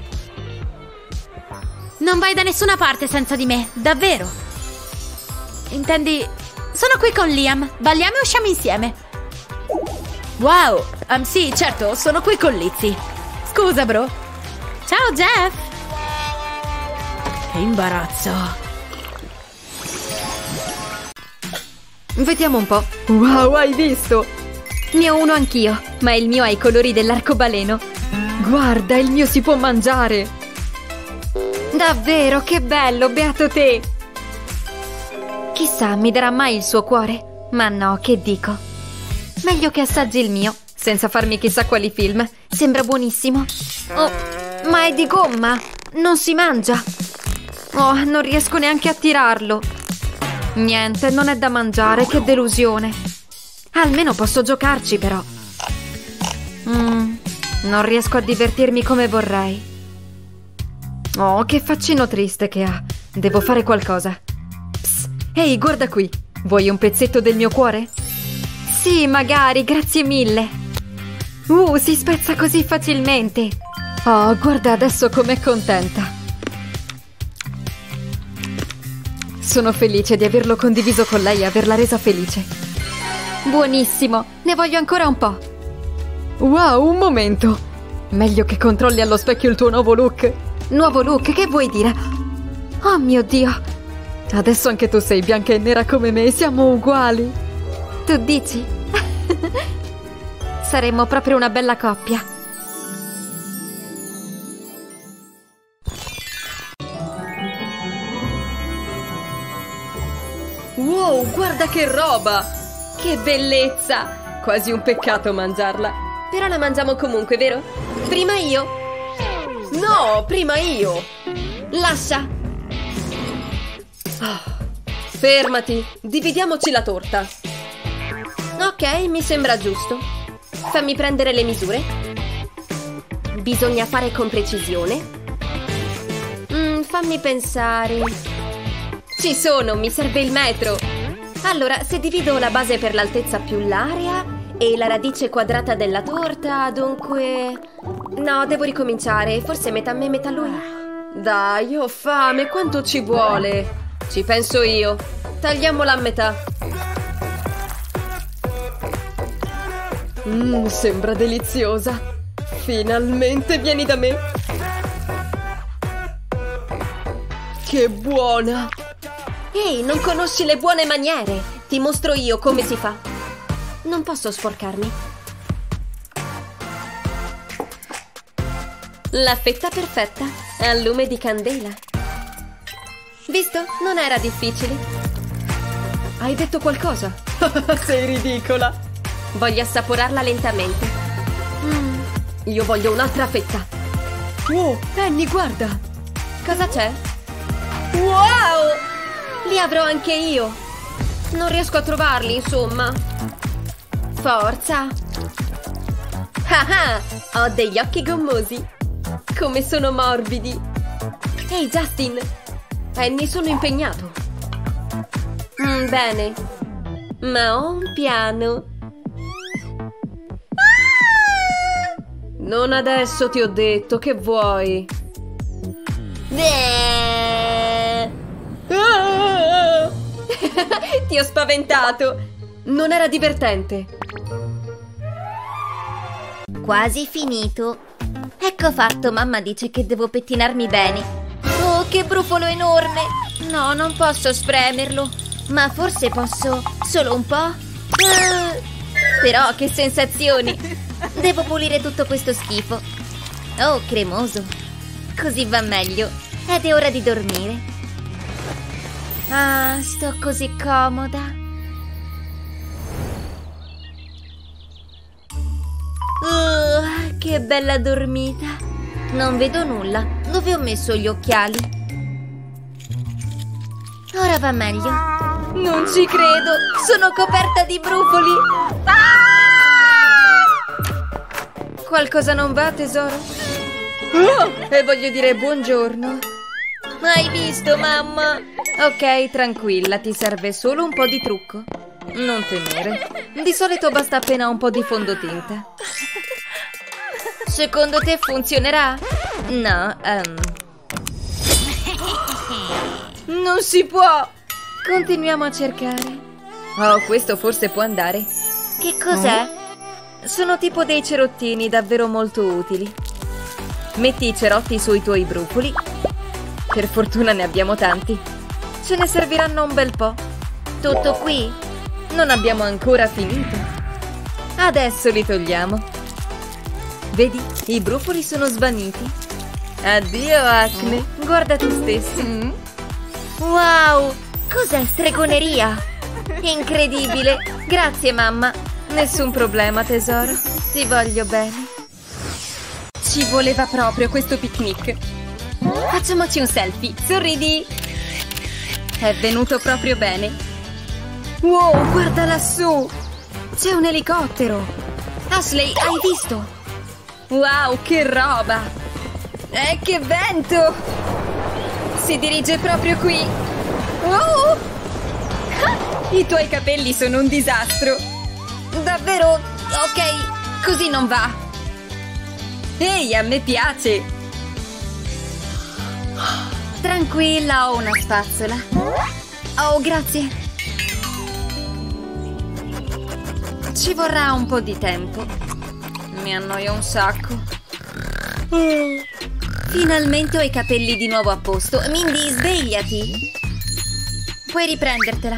Non vai da nessuna parte senza di me, davvero. Intendi... Sono qui con Liam. Balliamo e usciamo insieme. Wow, sì, certo, sono qui con Lizzie. Scusa, bro. Ciao, Jeff. Che imbarazzo. Vediamo un po'. Wow, hai visto? Ne ho uno anch'io, ma il mio ha i colori dell'arcobaleno. Guarda, il mio si può mangiare. Davvero, che bello, beato te. Chissà, mi darà mai il suo cuore? Ma no, che dico. Meglio che assaggi il mio, senza farmi chissà quali film. Sembra buonissimo. Oh, ma è di gomma, non si mangia. Oh, non riesco neanche a tirarlo. Niente, non è da mangiare, che delusione. Almeno posso giocarci, però. Non riesco a divertirmi come vorrei. Oh, che faccino triste che ha. Devo fare qualcosa. Psst, ehi, guarda qui. Vuoi un pezzetto del mio cuore? Sì, magari, grazie mille. Si spezza così facilmente. Oh, guarda adesso com'è contenta. Sono felice di averlo condiviso con lei e averla resa felice. Buonissimo, ne voglio ancora un po'. Wow, un momento. Meglio che controlli allo specchio il tuo nuovo look. Nuovo look, che vuoi dire? Oh mio Dio. Adesso anche tu sei bianca e nera come me, siamo uguali. Tu dici? Saremmo proprio una bella coppia. Wow, guarda che roba! Che bellezza! Quasi un peccato mangiarla. Però la mangiamo comunque, vero? Prima io. No, prima io. Lascia. Fermati, dividiamoci la torta. Ok, mi sembra giusto. Fammi prendere le misure. Bisogna fare con precisione. Fammi pensare. Ci sono, mi serve il metro. Allora, se divido la base per l'altezza più l'area e la radice quadrata della torta, dunque... No, devo ricominciare, forse metà me, metà lui. Dai, ho fame, quanto ci vuole? Ci penso io. Tagliamola a metà. Sembra deliziosa. Finalmente vieni da me. Che buona! Ehi, non conosci le buone maniere? Ti mostro io come si fa. Non posso sporcarmi. La fetta perfetta, al lume di candela. Visto? Non era difficile. Hai detto qualcosa? Sei ridicola. Voglio assaporarla lentamente. Io voglio un'altra fetta. Oh, Penny, guarda. Cosa c'è? Wow! Li avrò anche io. Non riesco a trovarli, insomma. Forza. Ho degli occhi gommosi. Come sono morbidi. Ehi, Justin. Penny, sono impegnato. Bene. Ma ho un piano. Non adesso, ti ho detto, che vuoi? Ti ho spaventato. Non era divertente. Quasi finito. Ecco fatto, mamma dice che devo pettinarmi bene. Oh, che brufolo enorme. No, non posso spremerlo. Ma forse posso solo un po'? Però che sensazioni. Devo pulire tutto questo schifo. Oh, cremoso. Così va meglio. ed è ora di dormire. Ah, sto così comoda. Che bella dormita. Non vedo nulla. Dove ho messo gli occhiali? Ora va meglio. Non ci credo. Sono coperta di brufoli. Qualcosa non va, tesoro? E voglio dire buongiorno. Hai visto, mamma? Ok, tranquilla, ti serve solo un po' di trucco. Non temere. Di solito basta appena un po' di fondotinta. Secondo te funzionerà? No, non si può! Continuiamo a cercare. Oh, questo forse può andare. Che cos'è? Sono tipo dei cerottini davvero molto utili. Metti i cerotti sui tuoi brufoli. Per fortuna ne abbiamo tanti. Ce ne serviranno un bel po'. Tutto qui? Non abbiamo ancora finito. Adesso li togliamo. Vedi, i brufoli sono svaniti. Addio, acne. Guarda te stesso. Wow, cos'è stregoneria? Incredibile. Grazie, mamma. Nessun problema, tesoro. Ti voglio bene. Ci voleva proprio questo picnic. Facciamoci un selfie. Sorridi. È venuto proprio bene. Wow, guarda lassù. C'è un elicottero. Ashley, hai visto? Wow, che roba! Che vento! Si dirige proprio qui! Oh! I tuoi capelli sono un disastro! Davvero? Ok, così non va! Ehi, a me piace! Tranquilla, ho una spazzola. Oh, grazie! Ci vorrà un po' di tempo. Mi annoia un sacco. Finalmente ho i capelli di nuovo a posto. Mindy, svegliati. Puoi riprendertela.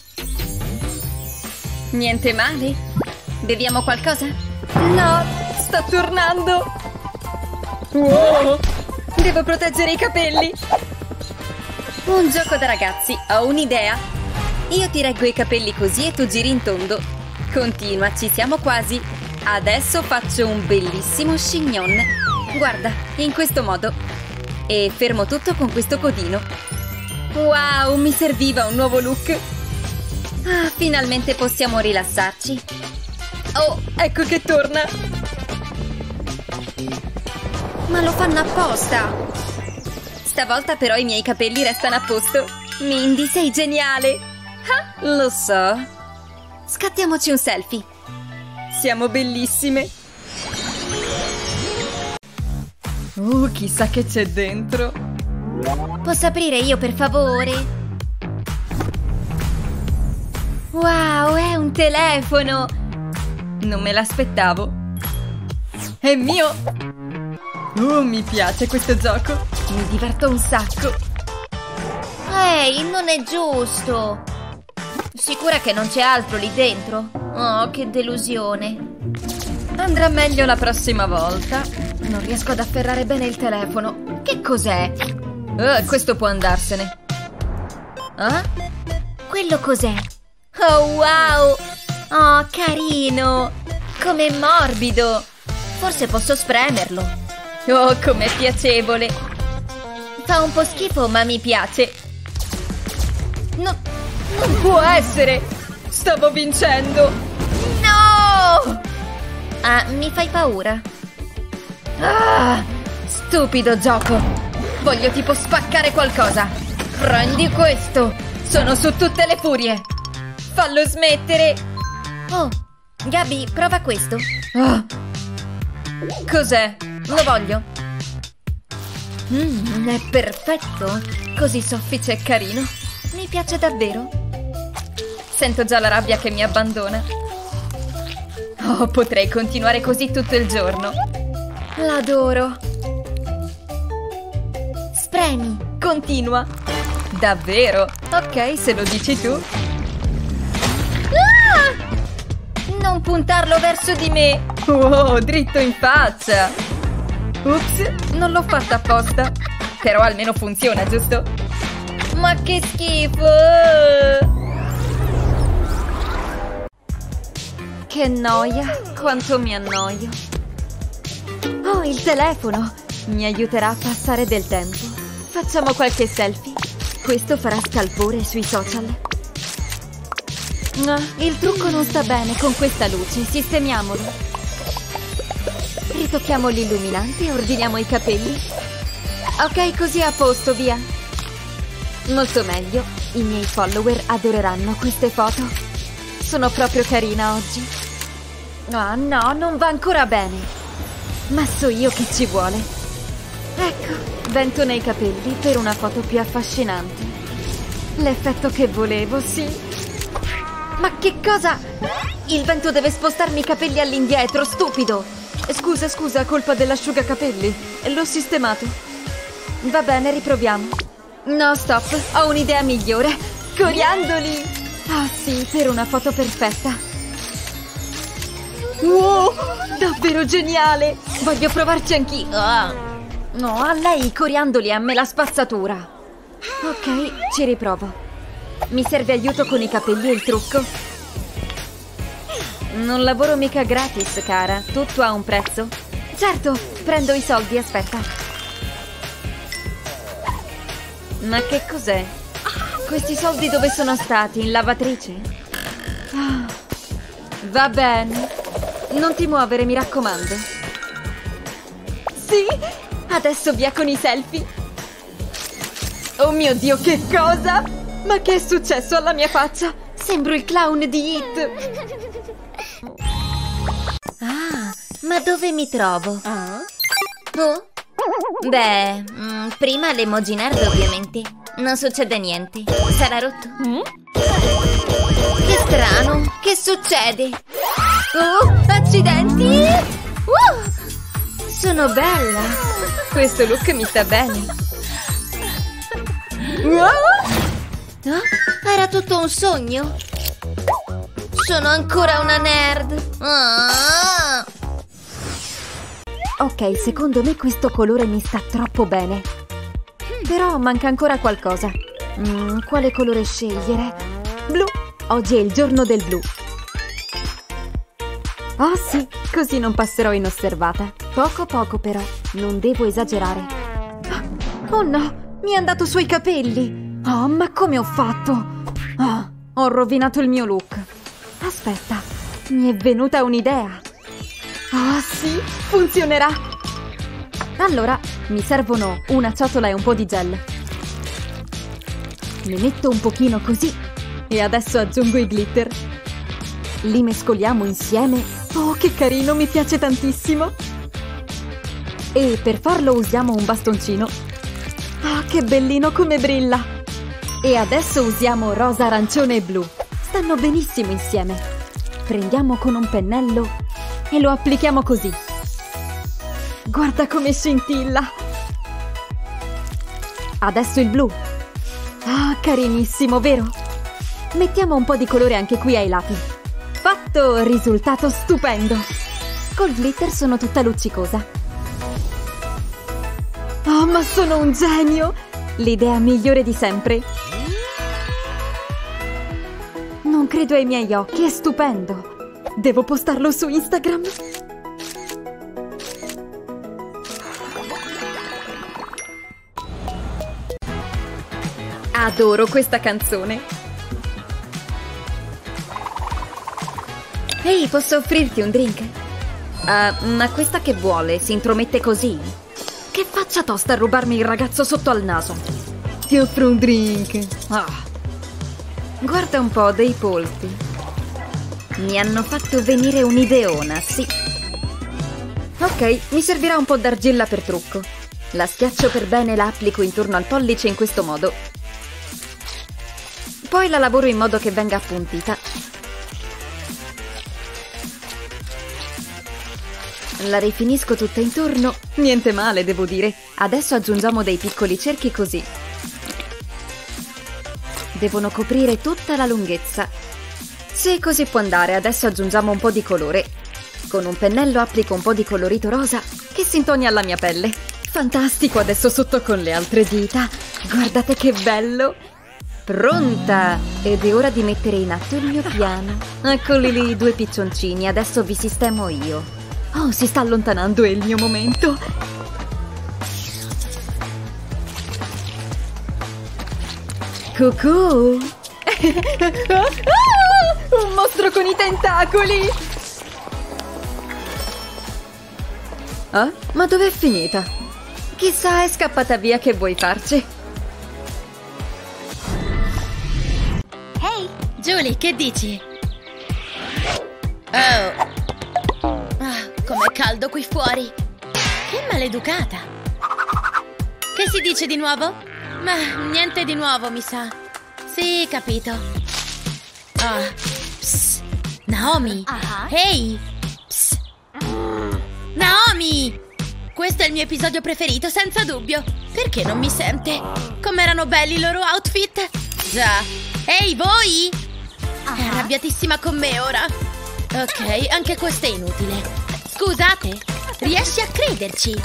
Niente male? Beviamo qualcosa? No, sta tornando. Wow, devo proteggere i capelli. Un gioco da ragazzi. Ho un'idea. Io ti reggo i capelli così e tu giri in tondo. Continua, ci siamo quasi. Adesso faccio un bellissimo chignon. Guarda, in questo modo. E fermo tutto con questo codino. Wow, mi serviva un nuovo look. Ah, finalmente possiamo rilassarci. Oh, ecco che torna. Ma lo fanno apposta. Stavolta però i miei capelli restano a posto. Mindy, sei geniale. Ah, lo so. Scattiamoci un selfie. Siamo bellissime. Chissà che c'è dentro. Posso aprire io, per favore? Wow, è un telefono. Non me l'aspettavo. È mio. Mi piace questo gioco. Mi diverto un sacco. Ehi, non è giusto. Sicura che non c'è altro lì dentro? Oh, che delusione. Andrà meglio la prossima volta. Non riesco ad afferrare bene il telefono. Che cos'è? Questo può andarsene. Quello cos'è? Oh, wow! Oh, carino! Com'è morbido! Forse posso spremerlo. Oh, com'è piacevole! Fa un po' schifo, ma mi piace. No, non può essere! Stavo vincendo! No! Mi fai paura. Stupido gioco! Voglio tipo spaccare qualcosa! Prendi questo! Sono su tutte le furie! Fallo smettere! Oh, Gabi, prova questo! Cos'è? Lo voglio! È perfetto! Così soffice e carino! Mi piace davvero! Sento già la rabbia che mi abbandona! Oh, potrei continuare così tutto il giorno! L'adoro! Spremi! Continua! Davvero? Ok, se lo dici tu! Non puntarlo verso di me! Wow, dritto in faccia! Ups, non l'ho fatta apposta! Però almeno funziona, giusto? Ma che schifo! Che noia, quanto mi annoio. Oh, il telefono! Mi aiuterà a passare del tempo. Facciamo qualche selfie. Questo farà scalpore sui social. No, il trucco non sta bene con questa luce. Sistemiamolo. Ritocchiamo l'illuminante e ordiniamo i capelli. Ok, così a posto, via. Molto meglio. I miei follower adoreranno queste foto. Sono proprio carina oggi. Ah, no, non va ancora bene. Ma so io che ci vuole. Ecco, vento nei capelli per una foto più affascinante. L'effetto che volevo, sì. Ma che cosa? Il vento deve spostarmi i capelli all'indietro, stupido! Scusa, colpa dell'asciugacapelli. L'ho sistemato. Va bene, riproviamo. No, stop, ho un'idea migliore. Coriandoli! Ah sì, per una foto perfetta. Wow, davvero geniale! Voglio provarci anch'io. No, a lei i coriandoli e a me la spazzatura. Ok, ci riprovo. Mi serve aiuto con i capelli e il trucco? Non lavoro mica gratis, cara. Tutto ha un prezzo. Certo, prendo i soldi, aspetta. Ma che cos'è? Questi soldi dove sono stati? In lavatrice? Ah, va bene. Non ti muovere, mi raccomando. Sì? Adesso via con i selfie. Oh mio Dio, che cosa? Ma che è successo alla mia faccia? Sembro il clown di It. Ah, ma dove mi trovo? Oh? Beh, prima l'emoji nerd ovviamente. Non succede niente. Sarà rotto? Che strano. Che succede? Oh, accidenti! Sono bella. Questo look mi sta bene. Oh, era tutto un sogno? Sono ancora una nerd. Ah. Ok, secondo me questo colore mi sta troppo bene. Però manca ancora qualcosa. Quale colore scegliere? Blu! Oggi è il giorno del blu. Oh sì, così non passerò inosservata. Poco però, non devo esagerare. Oh no, mi è andato sui capelli. Oh, ma come ho fatto? Oh, ho rovinato il mio look. Aspetta, mi è venuta un'idea. Oh sì, funzionerà. Allora, mi servono una ciotola e un po' di gel. Ne metto un pochino così. E adesso aggiungo i glitter. Li mescoliamo insieme. Oh, che carino, mi piace tantissimo. E per farlo usiamo un bastoncino. Ah, che bellino come brilla. E adesso usiamo rosa, arancione e blu. Stanno benissimo insieme. Prendiamo con un pennello e lo applichiamo così. Guarda come scintilla. Adesso il blu. Ah, carinissimo, vero? Mettiamo un po' di colore anche qui ai lati. Fatto! Risultato stupendo! Col glitter sono tutta luccicosa. Oh, ma sono un genio! L'idea migliore di sempre. Non credo ai miei occhi, è stupendo. Devo postarlo su Instagram. Adoro questa canzone. Ehi, posso offrirti un drink? Ma questa che vuole? Si intromette così? Che faccia tosta a rubarmi il ragazzo sotto al naso. Ti offro un drink. Guarda un po' dei polpi. Mi hanno fatto venire un'ideona, sì. Ok, mi servirà un po' d'argilla per trucco. La schiaccio per bene e la applico intorno al pollice in questo modo. Poi la lavoro in modo che venga appuntita. La rifinisco tutta intorno. Niente male, devo dire. Adesso aggiungiamo dei piccoli cerchi così. Devono coprire tutta la lunghezza. Sì, così può andare. Adesso aggiungiamo un po' di colore. Con un pennello applico un po' di colorito rosa che si intonia alla mia pelle. Fantastico, adesso sotto con le altre dita. Guardate che bello. Pronta! Ed è ora di mettere in atto il mio piano. Eccoli lì i due piccioncini, adesso vi sistemo io. Oh, si sta allontanando, è il mio momento. Cucù! Un mostro con i tentacoli! Ah, ma dov'è finita? Chissà, è scappata via, che vuoi farci? Ehi, Julie, che dici? Oh. Ah, com'è caldo qui fuori. Che maleducata. Che si dice di nuovo? Ma niente di nuovo, mi sa. Sì, capito. Ah, psst. Naomi. Ehi. Psst. Naomi! Questo è il mio episodio preferito, senza dubbio. Perché non mi sente? Com'erano belli i loro outfit? Già. Ehi, voi! È arrabbiatissima con me ora. Ok, anche questo è inutile. Scusate, riesci a crederci?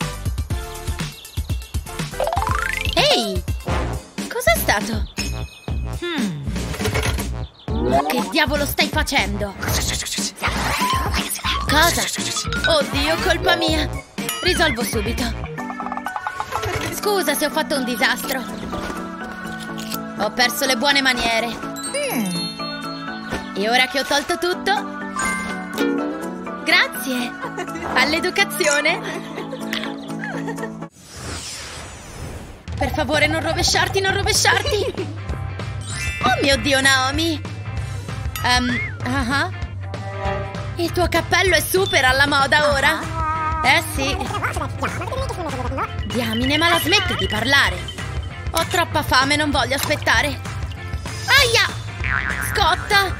Ehi! Cos'è stato? Che diavolo stai facendo? Cosa? Oddio, colpa mia. Risolvo subito. Scusa se ho fatto un disastro. Ho perso le buone maniere. E ora che ho tolto tutto... Grazie. All'educazione. Per favore, non rovesciarti, non rovesciarti. Oh mio Dio, Naomi. Il tuo cappello è super alla moda ora. Sì. Diamine, ma la smetti di parlare. Ho troppa fame, non voglio aspettare. Aia! Scotta!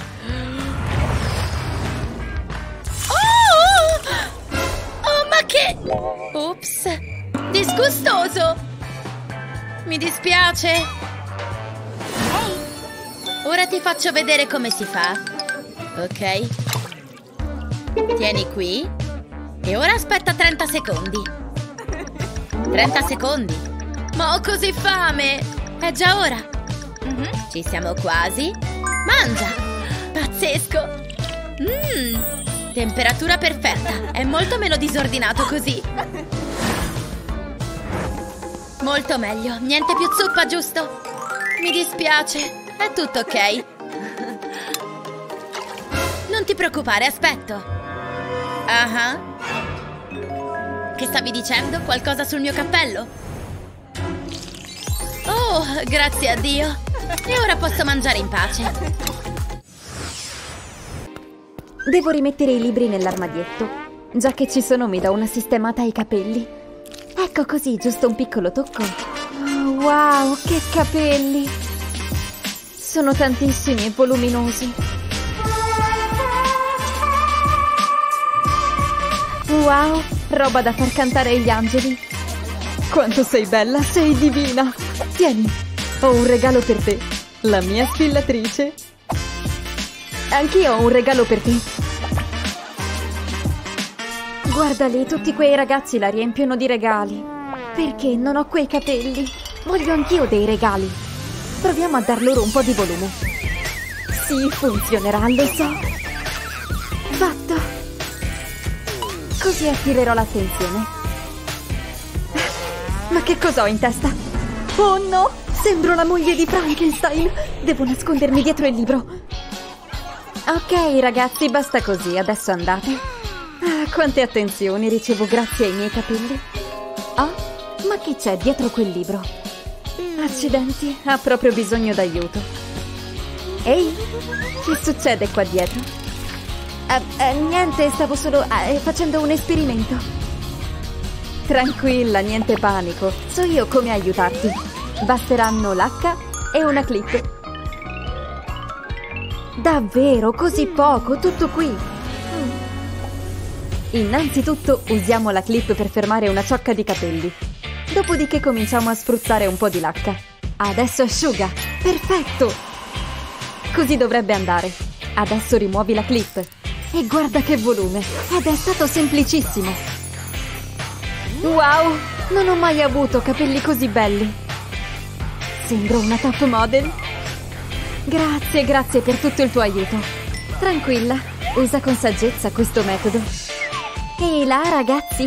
Oh, ma che... Ops! Disgustoso! Mi dispiace. Ora ti faccio vedere come si fa. Ok. Tieni qui. E ora aspetta 30 secondi. 30 secondi. Ma ho così fame. È già ora. Ci siamo quasi. Mangia. Pazzesco. Temperatura perfetta. È molto meno disordinato così. Molto meglio. Niente più zuppa, giusto? Mi dispiace. È tutto ok. Non ti preoccupare, aspetto. Che stavi dicendo? Qualcosa sul mio cappello? Oh, grazie a Dio. E ora posso mangiare in pace. Devo rimettere i libri nell'armadietto. Già che ci sono, mi do una sistemata ai capelli. Ecco così, giusto un piccolo tocco. Oh, wow, che capelli! Sono tantissimi e voluminosi. Wow, roba da far cantare gli angeli. Quanto sei bella, sei divina. Tieni, ho un regalo per te, la mia spillatrice. Anch'io ho un regalo per te. Guarda lì, tutti quei ragazzi la riempiono di regali. Perché non ho quei capelli? Voglio anch'io dei regali. Proviamo a dar loro un po' di volume. Sì, funzionerà, lo so. Fatto. Così attirerò l'attenzione. Ma che cosa ho in testa? Oh no! Sembro la moglie di Frankenstein! Devo nascondermi dietro il libro. Ok, ragazzi, basta così. Adesso andate. Ah, quante attenzioni ricevo grazie ai miei capelli. Ah, ma chi c'è dietro quel libro? Accidenti, ha proprio bisogno d'aiuto. Ehi, che succede qua dietro? Niente, stavo solo facendo un esperimento. Tranquilla, niente panico. So io come aiutarti. Basteranno l'H e una clip. Davvero, così poco, tutto qui. Innanzitutto usiamo la clip per fermare una ciocca di capelli. Dopodiché cominciamo a spruzzare un po' di lacca. Adesso asciuga. Perfetto! Così dovrebbe andare. Adesso rimuovi la clip. E guarda che volume! Ed è stato semplicissimo! Wow, non ho mai avuto capelli così belli. Sembro una top model. Grazie per tutto il tuo aiuto. Tranquilla, usa con saggezza questo metodo. Ehi là, ragazzi.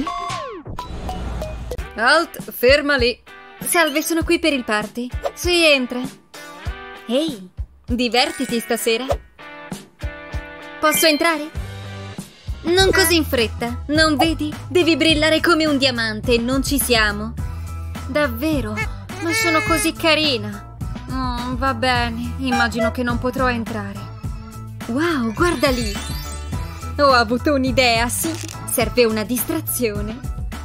Alt, ferma lì. Salve, sono qui per il party. Sì, entra. Ehi, divertiti stasera. Posso entrare? Non così in fretta, non vedi? Devi brillare come un diamante, non ci siamo. Davvero? Ma sono così carina. Va bene, immagino che non potrò entrare. Wow, guarda lì. Ho avuto un'idea, sì. Serve una distrazione.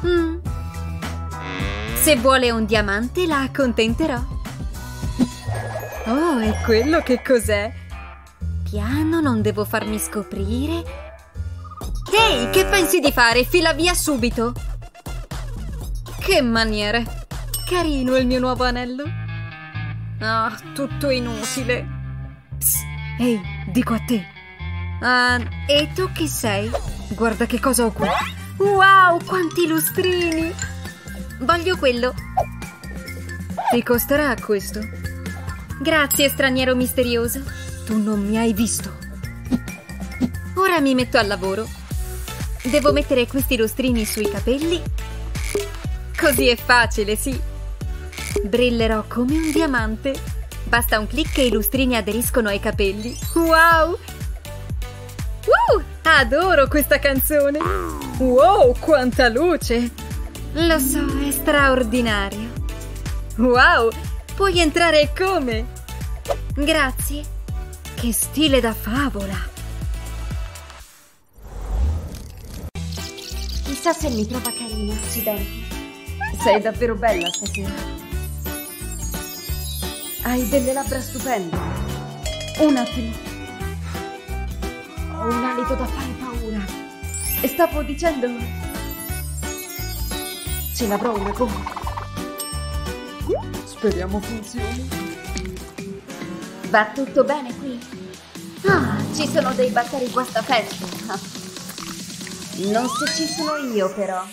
Se vuole un diamante, la accontenterò. Oh, e quello che cos'è? Piano, non devo farmi scoprire. Ehi, che pensi di fare? Fila via subito. Che maniere. Carino il mio nuovo anello. Ah, tutto inutile. Psst, ehi, dico a te. E tu chi sei? Guarda che cosa ho qui. Wow, quanti lustrini. Voglio quello. Ti costerà questo? Grazie, straniero misterioso. Tu non mi hai visto. Ora mi metto al lavoro. Devo mettere questi lustrini sui capelli. Così è facile, sì. Brillerò come un diamante. Basta un clic e i lustrini aderiscono ai capelli. Wow! Adoro questa canzone. Wow, quanta luce! Lo so, è straordinario. Wow, puoi entrare come? Grazie. Che stile da favola. Chissà se mi trova carina, accidenti. Sei davvero bella stasera. Hai delle labbra stupende. Un attimo. Ho un alito da fare paura. E stavo dicendo... ce l'avrò una gomma. Speriamo funzioni. Va tutto bene qui? Ah, ci sono dei batteri guastafeste. Non se ci sono io, però.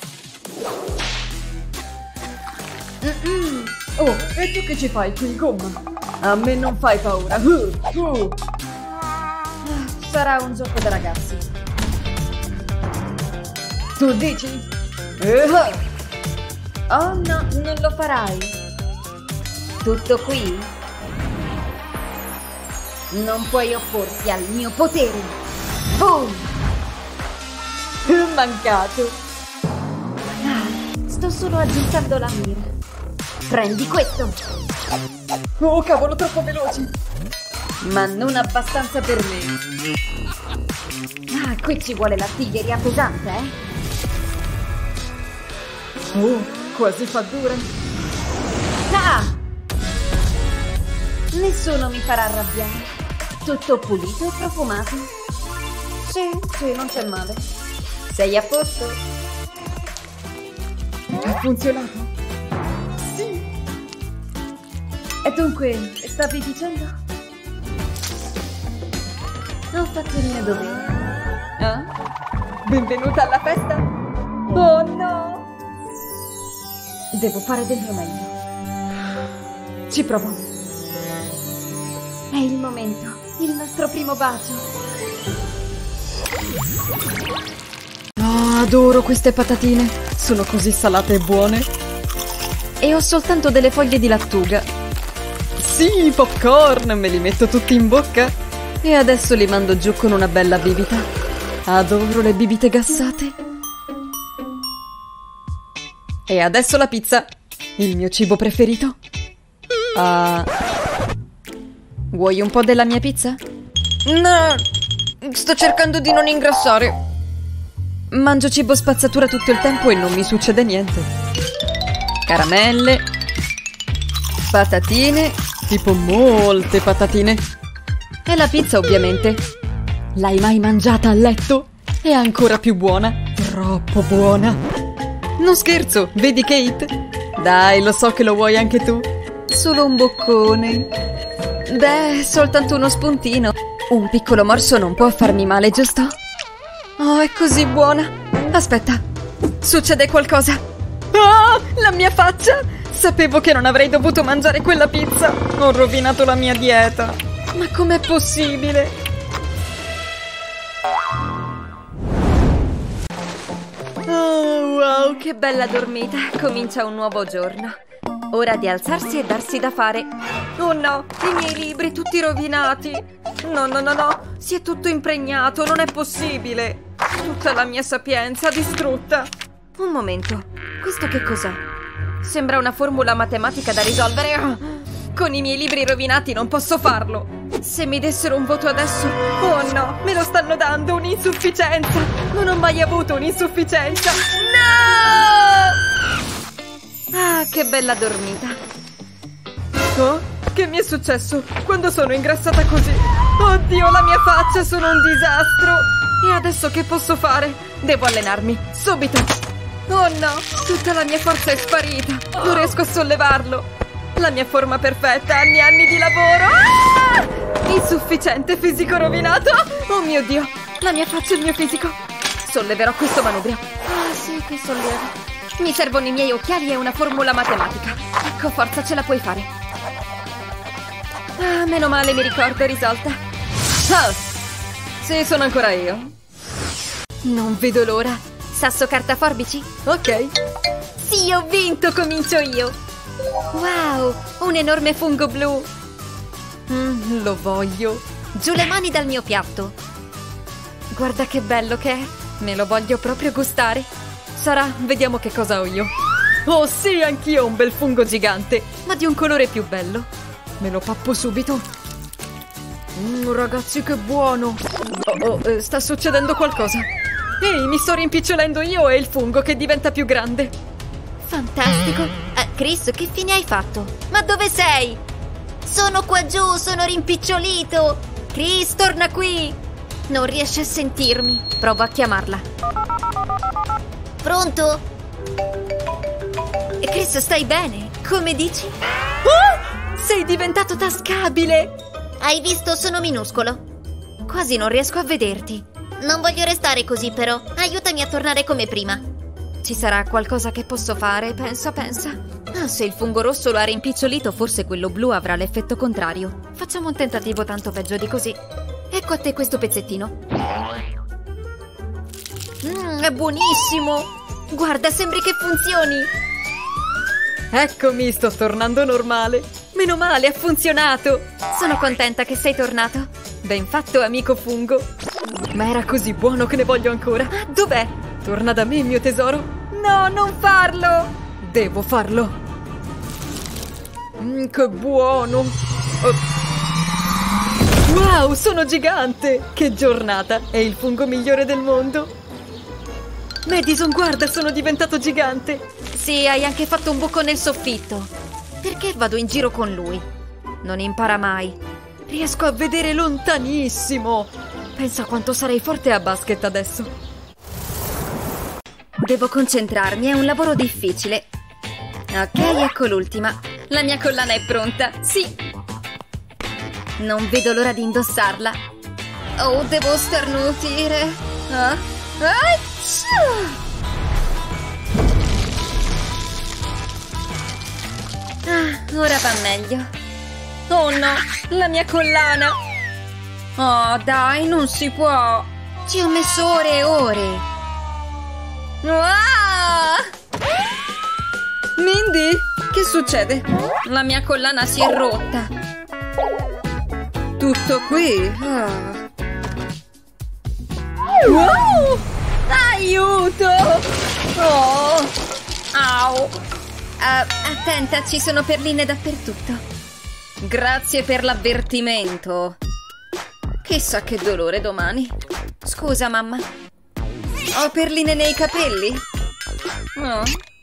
Oh, e tu che ci fai qui, gomma? A me non fai paura. Sarà un gioco da ragazzi. Tu dici? Oh no, non lo farai. Tutto qui? Non puoi opporti al mio potere. Boom! Mancato. Sto solo aggiustando la mira. Prendi questo. Oh cavolo, troppo veloci. Ma non abbastanza per me. Ah, qui ci vuole l'artiglieria pesante, Oh, quasi fa dura. Ah! Nessuno mi farà arrabbiare. Tutto pulito e profumato. Sì, non c'è male. Sei a posto? Ha funzionato? Sì. E dunque, stavi dicendo? Ho fatto il mio dovere. Ah? Benvenuta alla festa? Oh no! Devo fare del mio meglio. Ci provo. È il momento, il nostro primo bacio. Oh, adoro queste patatine. Sono così salate e buone. E ho soltanto delle foglie di lattuga. Sì, popcorn, me li metto tutti in bocca. E adesso li mando giù con una bella bibita. Adoro le bibite gassate. E adesso la pizza, il mio cibo preferito. Vuoi un po' della mia pizza? No, sto cercando di non ingrassare. Mangio cibo spazzatura tutto il tempo e non mi succede niente. Caramelle. Patatine. Tipo molte patatine. E la pizza, ovviamente. L'hai mai mangiata a letto? È ancora più buona. Troppo buona. Non scherzo, vedi Kate? Dai, lo so che lo vuoi anche tu. Solo un boccone. Beh, soltanto uno spuntino. Un piccolo morso non può farmi male, giusto? Oh, è così buona. Aspetta, succede qualcosa. Ah, la mia faccia! Sapevo che non avrei dovuto mangiare quella pizza. Ho rovinato la mia dieta. Ma com'è possibile? Oh, wow, che bella dormita. Comincia un nuovo giorno. Ora di alzarsi e darsi da fare. Oh no, i miei libri tutti rovinati. No, no, no, no, si è tutto impregnato, non è possibile. Tutta la mia sapienza distrutta. Un momento, questo che cos'è? Sembra una formula matematica da risolvere. Con i miei libri rovinati non posso farlo. Se mi dessero un voto adesso... Oh no, me lo stanno dando, un'insufficienza. Non ho mai avuto un'insufficienza. No! Ah, che bella dormita. Oh, che mi è successo? Quando sono ingrassata così? Oddio, la mia faccia, sono un disastro. E adesso che posso fare? Devo allenarmi, subito. Oh no, tutta la mia forza è sparita. Non riesco a sollevarlo. La mia forma perfetta, anni di lavoro. Ah! Insufficiente, fisico rovinato. Oh mio Dio, la mia faccia e il mio fisico. Solleverò questo manubrio. Ah sì, che sollievo. Mi servono i miei occhiali e una formula matematica. Ecco, forza, ce la puoi fare. Ah, meno male, mi ricordo, risolta. Ah! Sì, sono ancora io. Non vedo l'ora. Sasso, carta, forbici? Ok. Sì, ho vinto, comincio io. Wow, un enorme fungo blu. Lo voglio. Giù le mani dal mio piatto. Guarda che bello che è. Me lo voglio proprio gustare. Sara, vediamo che cosa ho io. Oh sì, anch'io ho un bel fungo gigante, ma di un colore più bello. Me lo pappo subito. Ragazzi, che buono. Sta succedendo qualcosa. Ehi, mi sto rimpicciolendo io e il fungo che diventa più grande. Fantastico. Chris, che fine hai fatto? Ma dove sei? Sono qua giù, sono rimpicciolito. Chris, torna qui. Non riesce a sentirmi. Provo a chiamarla. Pronto? Chris, stai bene? Come dici? Oh! Sei diventato tascabile. Hai visto? Sono minuscolo. Quasi non riesco a vederti. Non voglio restare così, però. Aiutami a tornare come prima. Ci sarà qualcosa che posso fare? Pensa. Ah, se il fungo rosso lo ha rimpicciolito, forse quello blu avrà l'effetto contrario. Facciamo un tentativo tanto peggio di così. Ecco a te questo pezzettino. È buonissimo! Guarda, sembri che funzioni! Eccomi, sto tornando normale. Meno male, ha funzionato. Sono contenta che sei tornato. Ben fatto, amico fungo. Ma era così buono che ne voglio ancora. Ah, dov'è? Torna da me, mio tesoro. No, non farlo! Devo farlo. Che buono. Wow, sono gigante. Che giornata. È il fungo migliore del mondo. Madison, guarda, sono diventato gigante. Sì, hai anche fatto un buco nel soffitto. Perché vado in giro con lui? Non impara mai. Riesco a vedere lontanissimo. Pensa quanto sarei forte a basket adesso. Devo concentrarmi, è un lavoro difficile. Ok, ecco l'ultima. La mia collana è pronta, sì. Non vedo l'ora di indossarla. Oh, devo sternutire. Ora va meglio. Oh no, la mia collana. Oh, dai, non si può. Ci ho messo ore e ore. Mindy, che succede? La mia collana si è rotta. Tutto qui? Wow! Aiuto! Oh! Au! Attenta, ci sono perline dappertutto. Grazie per l'avvertimento. Chissà che dolore domani. Scusa, mamma. Ho perline nei capelli? No.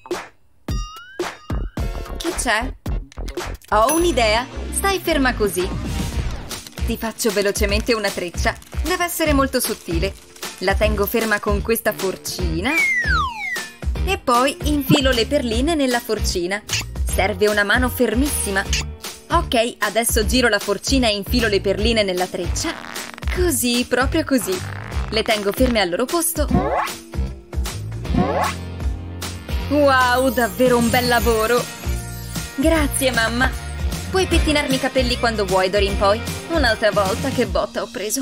Che c'è? Ho un'idea. Stai ferma così. Ti faccio velocemente una treccia. Deve essere molto sottile. La tengo ferma con questa forcina. E poi infilo le perline nella forcina. Serve una mano fermissima. Ok, adesso giro la forcina e infilo le perline nella treccia. Così, proprio così. Le tengo ferme al loro posto. Wow, davvero un bel lavoro! Grazie, mamma! Puoi pettinarmi i capelli quando vuoi, d'ora in poi. Un'altra volta, che botta ho preso.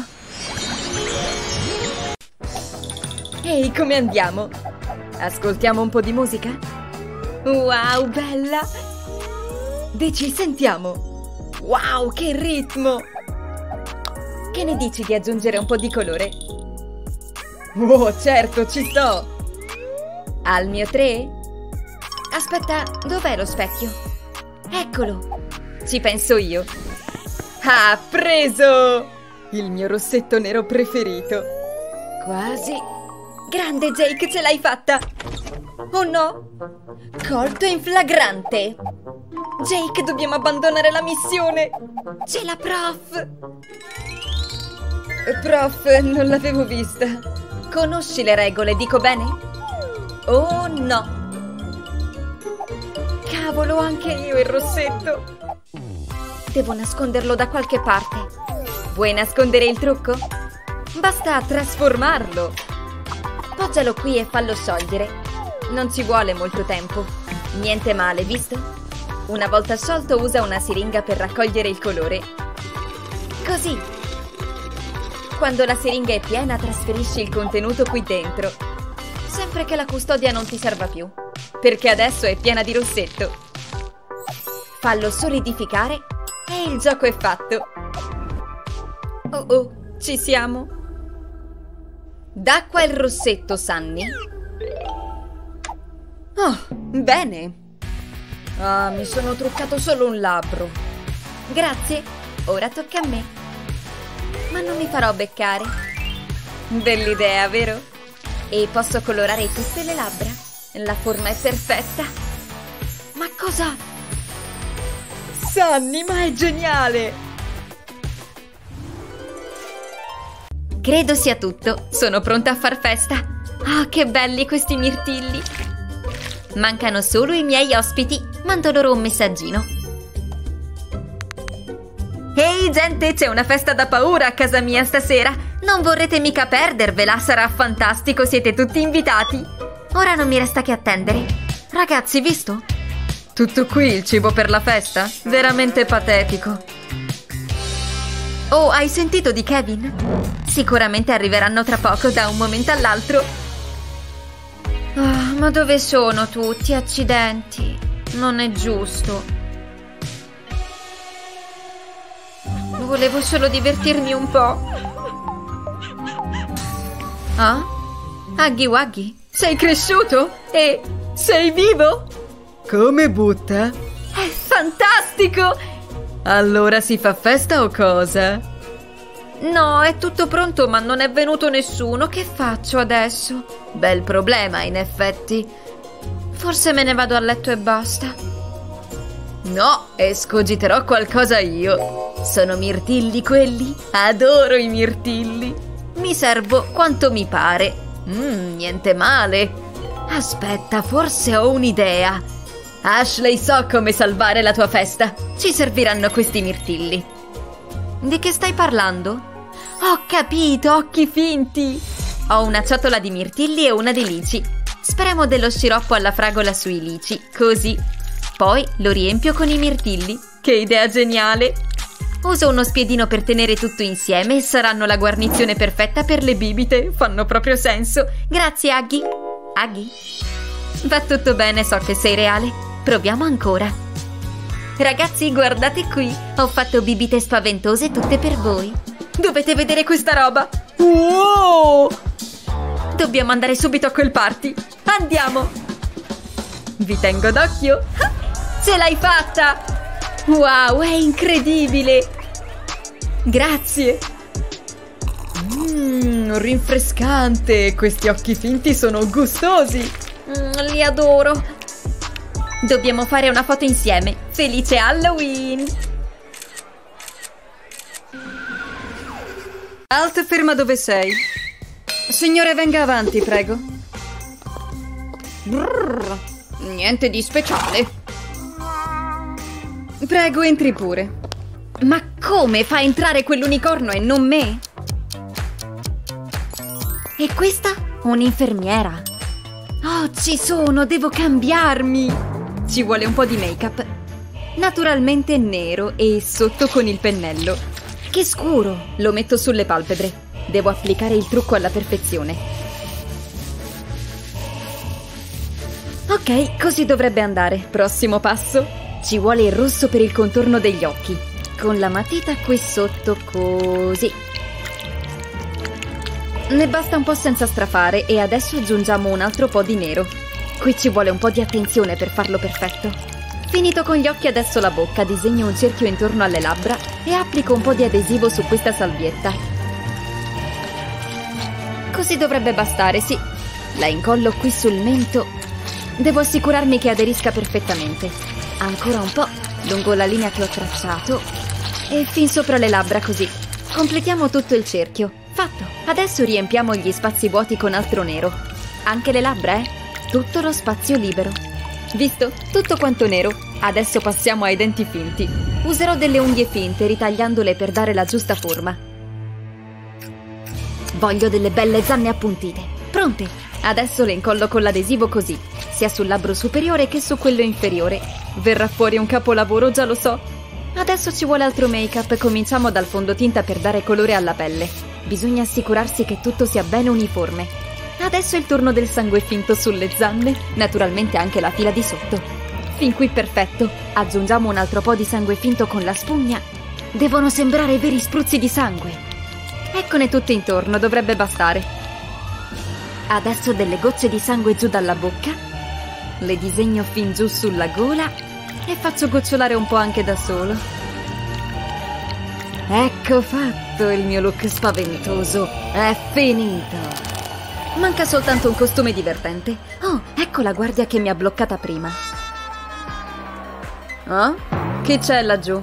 Ehi, come andiamo? Ascoltiamo un po' di musica? Wow, bella! Dici, sentiamo! Wow, che ritmo! Che ne dici di aggiungere un po' di colore? Oh, certo, ci sto! Al mio 3? Aspetta, dov'è lo specchio? Eccolo! Ci penso io! Ah, preso! Il mio rossetto nero preferito! Quasi! Grande Jake, ce l'hai fatta! Oh no! Colto in flagrante! Jake, dobbiamo abbandonare la missione! C'è la prof! Prof, non l'avevo vista. Conosci le regole, dico bene? Oh no! Cavolo, anche io il rossetto! Devo nasconderlo da qualche parte. Vuoi nascondere il trucco? Basta trasformarlo. Poggialo qui e fallo sciogliere. Non ci vuole molto tempo. Niente male, visto? Una volta sciolto, usa una siringa per raccogliere il colore. Così. Quando la siringa è piena, trasferisci il contenuto qui dentro. Sempre che la custodia non ti serva più, perché adesso è piena di rossetto. Fallo solidificare e il gioco è fatto. Oh oh, ci siamo. D'acqua il rossetto, Sunny. Oh, bene. Ah, mi sono truccato solo un labbro. Grazie, ora tocca a me. Ma non mi farò beccare. Bell'idea, vero? E posso colorare tutte le labbra. La forma è perfetta. Ma cosa? Sunny, ma è geniale! Credo sia tutto. Sono pronta a far festa. Ah, che belli questi mirtilli! Mancano solo i miei ospiti. Mando loro un messaggino. Ehi gente, c'è una festa da paura a casa mia stasera. Non vorrete mica perdervela, sarà fantastico, siete tutti invitati. Ora non mi resta che attendere. Ragazzi, visto? Tutto qui il cibo per la festa? Veramente patetico. Oh, hai sentito di Kevin? Sicuramente arriveranno tra poco, da un momento all'altro. Ah, ma dove sono tutti? Accidenti. Non è giusto. Volevo solo divertirmi un po'. Ah? Huggy Wuggy, sei cresciuto? E sei vivo? Come butta? È fantastico! Allora si fa festa o cosa? No, è tutto pronto, ma non è venuto nessuno. Che faccio adesso? Bel problema, in effetti. Forse me ne vado a letto e basta. No, escogiterò qualcosa io. Sono mirtilli quelli? Adoro i mirtilli. Mi servo quanto mi pare. Niente male. Aspetta, forse ho un'idea. Ashley, so come salvare la tua festa. Ci serviranno questi mirtilli. Di che stai parlando? Ho capito, occhi finti. Ho una ciotola di mirtilli e una di lici. Speriamo dello sciroppo alla fragola sui lici, così. Poi lo riempio con i mirtilli. Che idea geniale! Uso uno spiedino per tenere tutto insieme e saranno la guarnizione perfetta per le bibite. Fanno proprio senso. Grazie, Huggy. Huggy? Va tutto bene, so che sei reale. Proviamo ancora. Ragazzi, guardate qui. Ho fatto bibite spaventose tutte per voi. Dovete vedere questa roba. Wow! Dobbiamo andare subito a quel party. Andiamo! Vi tengo d'occhio. Ce l'hai fatta! Wow, è incredibile! Grazie! Rinfrescante! Questi occhi finti sono gustosi! Li adoro! Dobbiamo fare una foto insieme! Felice Halloween! Alt, ferma dove sei! Signore, venga avanti, prego! Brrr, niente di speciale! Prego, entri pure. Ma come fa a entrare quell'unicorno e non me? E questa? Un'infermiera. Oh, Oh, ci sono, devo cambiarmi. Ci vuole un po' di make-up. Naturalmente nero e sotto con il pennello. Che scuro! Lo metto sulle palpebre. Devo applicare il trucco alla perfezione. Ok, così dovrebbe andare. Prossimo passo. Ci vuole il rosso per il contorno degli occhi. Con la matita qui sotto, così. Ne basta un po' senza strafare e adesso aggiungiamo un altro po' di nero. Qui ci vuole un po' di attenzione per farlo perfetto. Finito con gli occhi, adesso la bocca, disegno un cerchio intorno alle labbra e applico un po' di adesivo su questa salvietta. Così dovrebbe bastare, sì. La incollo qui sul mento. Devo assicurarmi che aderisca perfettamente. Ancora un po' lungo la linea che ho tracciato e fin sopra le labbra così. Completiamo tutto il cerchio. Fatto! Adesso riempiamo gli spazi vuoti con altro nero. Anche le labbra, Tutto lo spazio libero. Visto? Tutto quanto nero. Adesso passiamo ai denti finti. Userò delle unghie finte ritagliandole per dare la giusta forma. Voglio delle belle zanne appuntite. Pronte! Adesso le incollo con l'adesivo così, sia sul labbro superiore che su quello inferiore. Verrà fuori un capolavoro, già lo so. Adesso ci vuole altro make-up. Cominciamo dal fondotinta per dare colore alla pelle. Bisogna assicurarsi che tutto sia bene uniforme. Adesso è il turno del sangue finto sulle zanne, naturalmente anche la fila di sotto. Fin qui perfetto. Aggiungiamo un altro po' di sangue finto con la spugna. Devono sembrare veri spruzzi di sangue. Eccone tutte intorno, dovrebbe bastare. Adesso delle gocce di sangue giù dalla bocca. Le disegno fin giù sulla gola e faccio gocciolare un po' anche da solo. Ecco fatto, il mio look spaventoso è finito. Manca soltanto un costume divertente. Oh, ecco la guardia che mi ha bloccata prima. Oh? Chi c'è laggiù?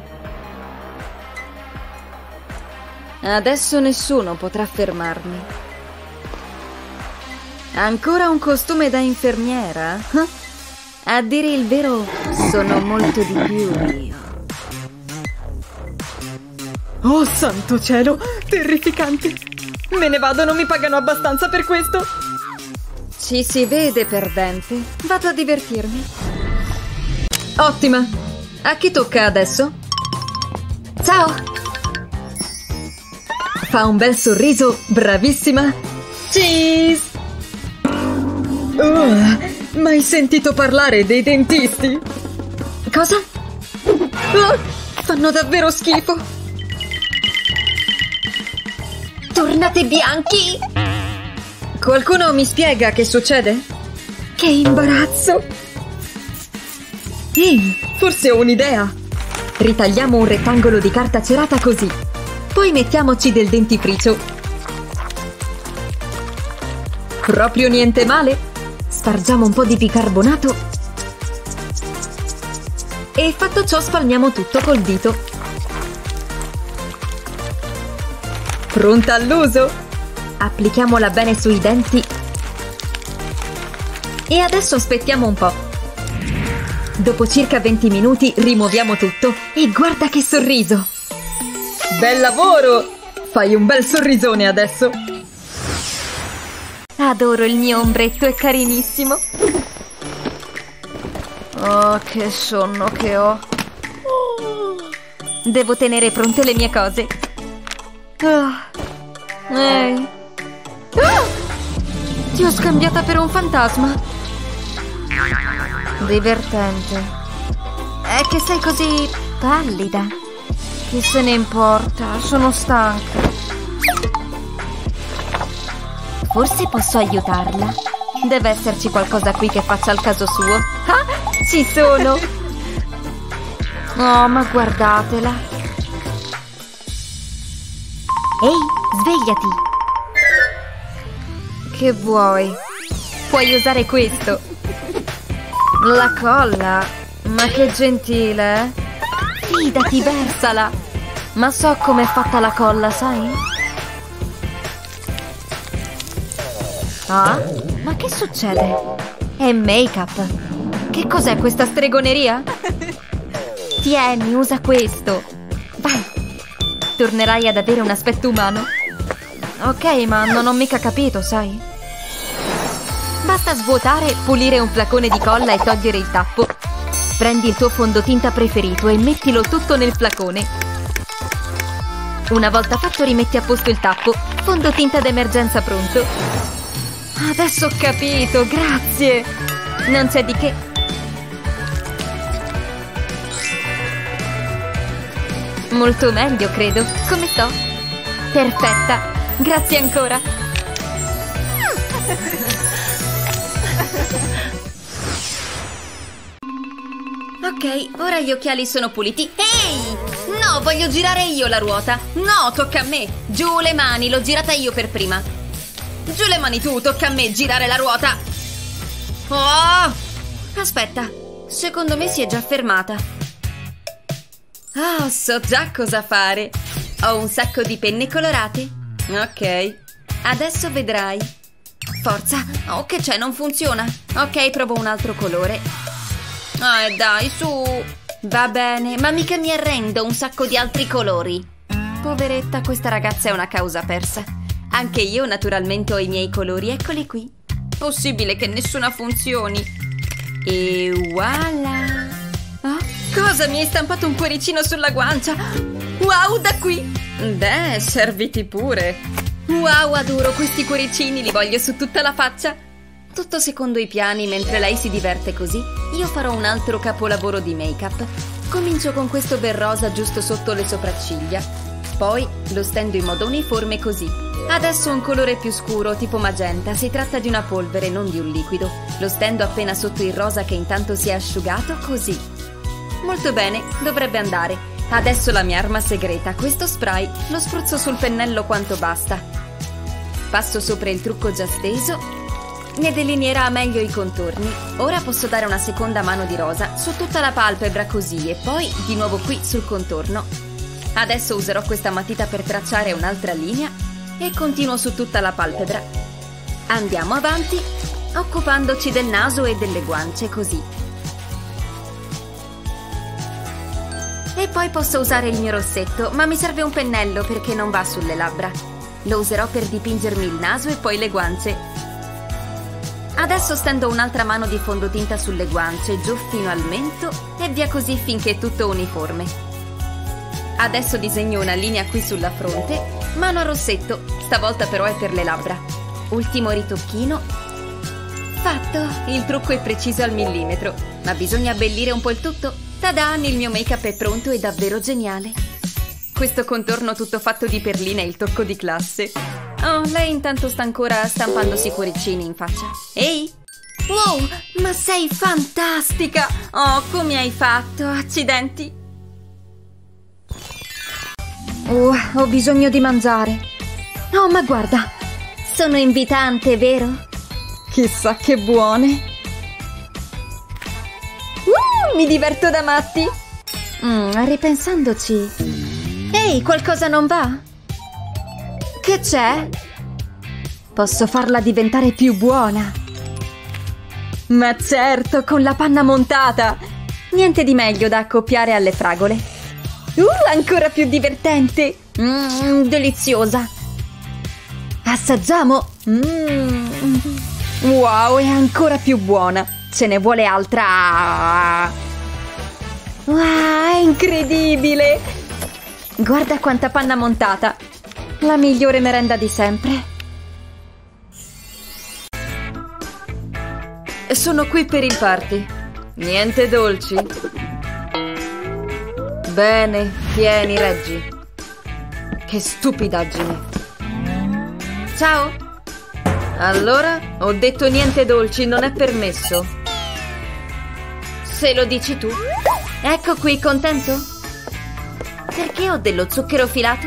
Adesso nessuno potrà fermarmi. Ancora un costume da infermiera? A dire il vero, sono molto di più io. Oh, santo cielo! Terrificante! Me ne vado, non mi pagano abbastanza per questo! Ci si vede, perdente. Vado a divertirmi. Ottima! A chi tocca adesso? Ciao! Fa un bel sorriso, bravissima! Cheese! Mai sentito parlare dei dentisti? Cosa? Fanno davvero schifo! Tornate bianchi! Qualcuno mi spiega che succede? Che imbarazzo! Ehi, forse ho un'idea! Ritagliamo un rettangolo di carta cerata così. Poi mettiamoci del dentifricio. Proprio niente male! Spargiamo un po' di bicarbonato e fatto ciò spalmiamo tutto col dito. Pronta all'uso? Applichiamola bene sui denti e adesso aspettiamo un po'. Dopo circa 20 minuti rimuoviamo tutto e guarda che sorriso! Bel lavoro! Fai un bel sorrisone adesso! Adoro il mio ombretto, è carinissimo. Oh, che sonno che ho. Devo tenere pronte le mie cose. Ehi. Ti ho scambiata per un fantasma. Divertente. È che sei così pallida. Chi se ne importa? Sono stanca. Forse posso aiutarla. Deve esserci qualcosa qui che faccia il caso suo. Ah, ci sono! Oh, ma guardatela. Ehi, svegliati! Che vuoi? Puoi usare questo. La colla? Ma che gentile, eh? Fidati, versala. Ma so com'è fatta la colla, sai? Ah? Ma che succede? È make-up. Che cos'è questa stregoneria? Tieni, usa questo. Vai. Tornerai ad avere un aspetto umano. Ok, ma non ho mica capito, sai? Basta Basta svuotare, pulire un flacone di colla e togliere il tappo. Prendi il tuo fondotinta preferito e mettilo tutto nel flacone. Una volta fatto rimetti a posto il tappo. Fondotinta d'emergenza pronto. Adesso ho capito, grazie. Non c'è di che. Molto meglio, credo. Come sto? Perfetta. Grazie ancora. Ok, ora gli occhiali sono puliti. Ehi! No, voglio girare io la ruota. No, tocca a me. Giù le mani, l'ho girata io per prima. Giù le mani tu, tocca a me girare la ruota. Oh! Aspetta, secondo me si è già fermata. Ah, so già cosa fare. Ho un sacco di penne colorate. Ok, adesso vedrai. Forza. Oh, che c'è? Non funziona. Ok, provo un altro colore. Dai, su. Va bene, ma mica mi arrendo, un sacco di altri colori. Poveretta, questa ragazza è una causa persa. Anche io naturalmente ho i miei colori, eccoli qui. Possibile che nessuna funzioni. E voilà. Ah, cosa? Mi hai stampato un cuoricino sulla guancia? Wow, da qui. Beh, serviti pure. Wow, adoro questi cuoricini, li voglio su tutta la faccia. Tutto secondo i piani, mentre lei si diverte così, io farò un altro capolavoro di make-up. Comincio con questo bel rosa giusto sotto le sopracciglia. Poi lo stendo in modo uniforme così. Adesso un colore più scuro, tipo magenta. Si tratta di una polvere, non di un liquido. Lo stendo appena sotto il rosa che intanto si è asciugato, così. Molto bene, dovrebbe andare. Adesso la mia arma segreta, questo spray. Lo spruzzo sul pennello quanto basta. Passo sopra il trucco già steso. Ne delineerà meglio i contorni. Ora posso dare una seconda mano di rosa su tutta la palpebra così e poi di nuovo qui sul contorno. Adesso userò questa matita per tracciare un'altra linea e continuo su tutta la palpebra. Andiamo avanti, occupandoci del naso e delle guance così. E poi posso usare il mio rossetto, ma mi serve un pennello perché non va sulle labbra. Lo userò per dipingermi il naso e poi le guance. Adesso stendo un'altra mano di fondotinta sulle guance, giù fino al mento e via così finché è tutto uniforme. Adesso disegno una linea qui sulla fronte, mano a rossetto, stavolta però è per le labbra. Ultimo ritocchino. Fatto! Il trucco è preciso al millimetro, ma bisogna abbellire un po' il tutto. Tada! Il mio make-up è pronto e davvero geniale. Questo contorno tutto fatto di perline è il tocco di classe. Oh, lei intanto sta ancora stampandosi cuoricini in faccia. Ehi! Wow, ma sei fantastica! Oh, come hai fatto? Accidenti! Ho bisogno di mangiare. Oh, ma guarda! Sono invitante, vero? Chissà che buone. Mi diverto da matti! Ripensandoci... Ehi, qualcosa non va? Che c'è? Posso farla diventare più buona. Ma certo, con la panna montata. Niente di meglio da accoppiare alle fragole. Ancora più divertente. Deliziosa. Assaggiamo. Wow, è ancora più buona. Ce ne vuole altra. Wow, è incredibile. Guarda quanta panna montata. La migliore merenda di sempre. Sono qui per il party. Niente dolci. Bene, tieni, reggi. Che stupidaggine. Ciao. Allora, ho detto niente dolci, non è permesso. Se lo dici tu. Ecco qui, contento? Perché ho dello zucchero filato?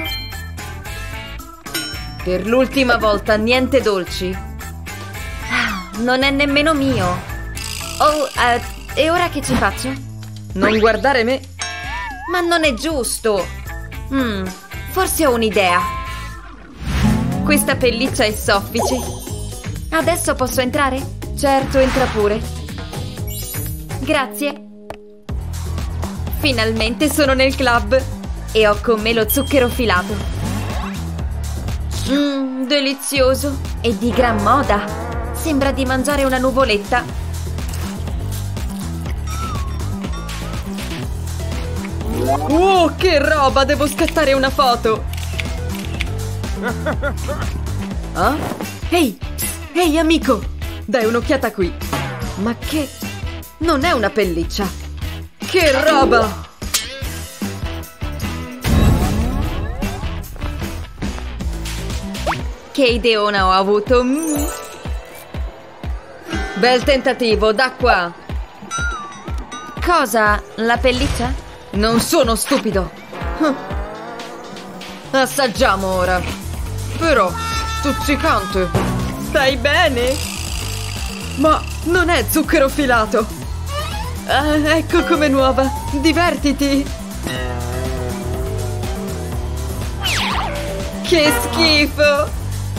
Per l'ultima volta, niente dolci. Non è nemmeno mio. Oh, e ora che ci faccio? Non guardare me. Ma non è giusto. Forse ho un'idea. Questa pelliccia è soffice. Adesso posso entrare? Certo, entra pure. Grazie. Finalmente sono nel club e ho con me lo zucchero filato. Delizioso e di gran moda. Sembra di mangiare una nuvoletta. Oh, che roba! Devo scattare una foto! Ah? Ehi! Ehi, amico! Dai un'occhiata qui! Ma che... non è una pelliccia! Che roba! Che ideona ho avuto! Bel tentativo, da qua! Cosa? La pelliccia? Non sono stupido! Assaggiamo ora! Però, stuzzicante! Stai bene? Ma non è zucchero filato! Ah, ecco com'è nuova! Divertiti! Che schifo!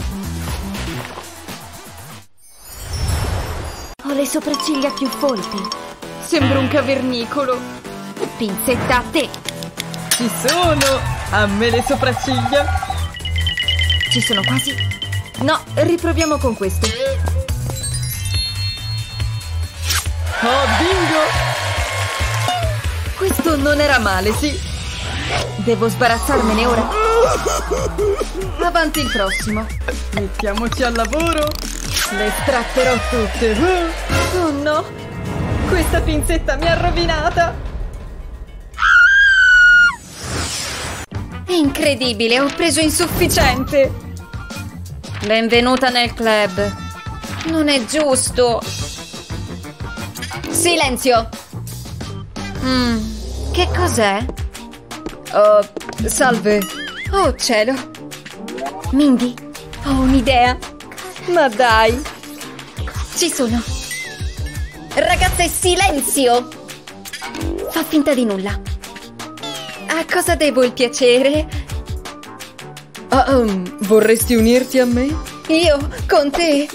Ho le sopracciglia più folti. Sembra un cavernicolo! Pinzetta a te! Ci sono! A me le sopracciglia! Ci sono quasi. No, riproviamo con questo! Oh, bingo! Questo non era male, sì! Devo sbarazzarmene ora. Avanti il prossimo! Mettiamoci al lavoro! Le stratterò tutte! Oh no! Questa pinzetta mi ha rovinata! Incredibile, ho preso insufficiente. Benvenuta nel club. Non è giusto. Silenzio. Che cos'è? Salve! Oh cielo. Mindy, ho un'idea. Ma dai! Ci sono. Ragazze, silenzio. Fa finta di nulla. A cosa devo il piacere? Vorresti unirti a me? Io con te?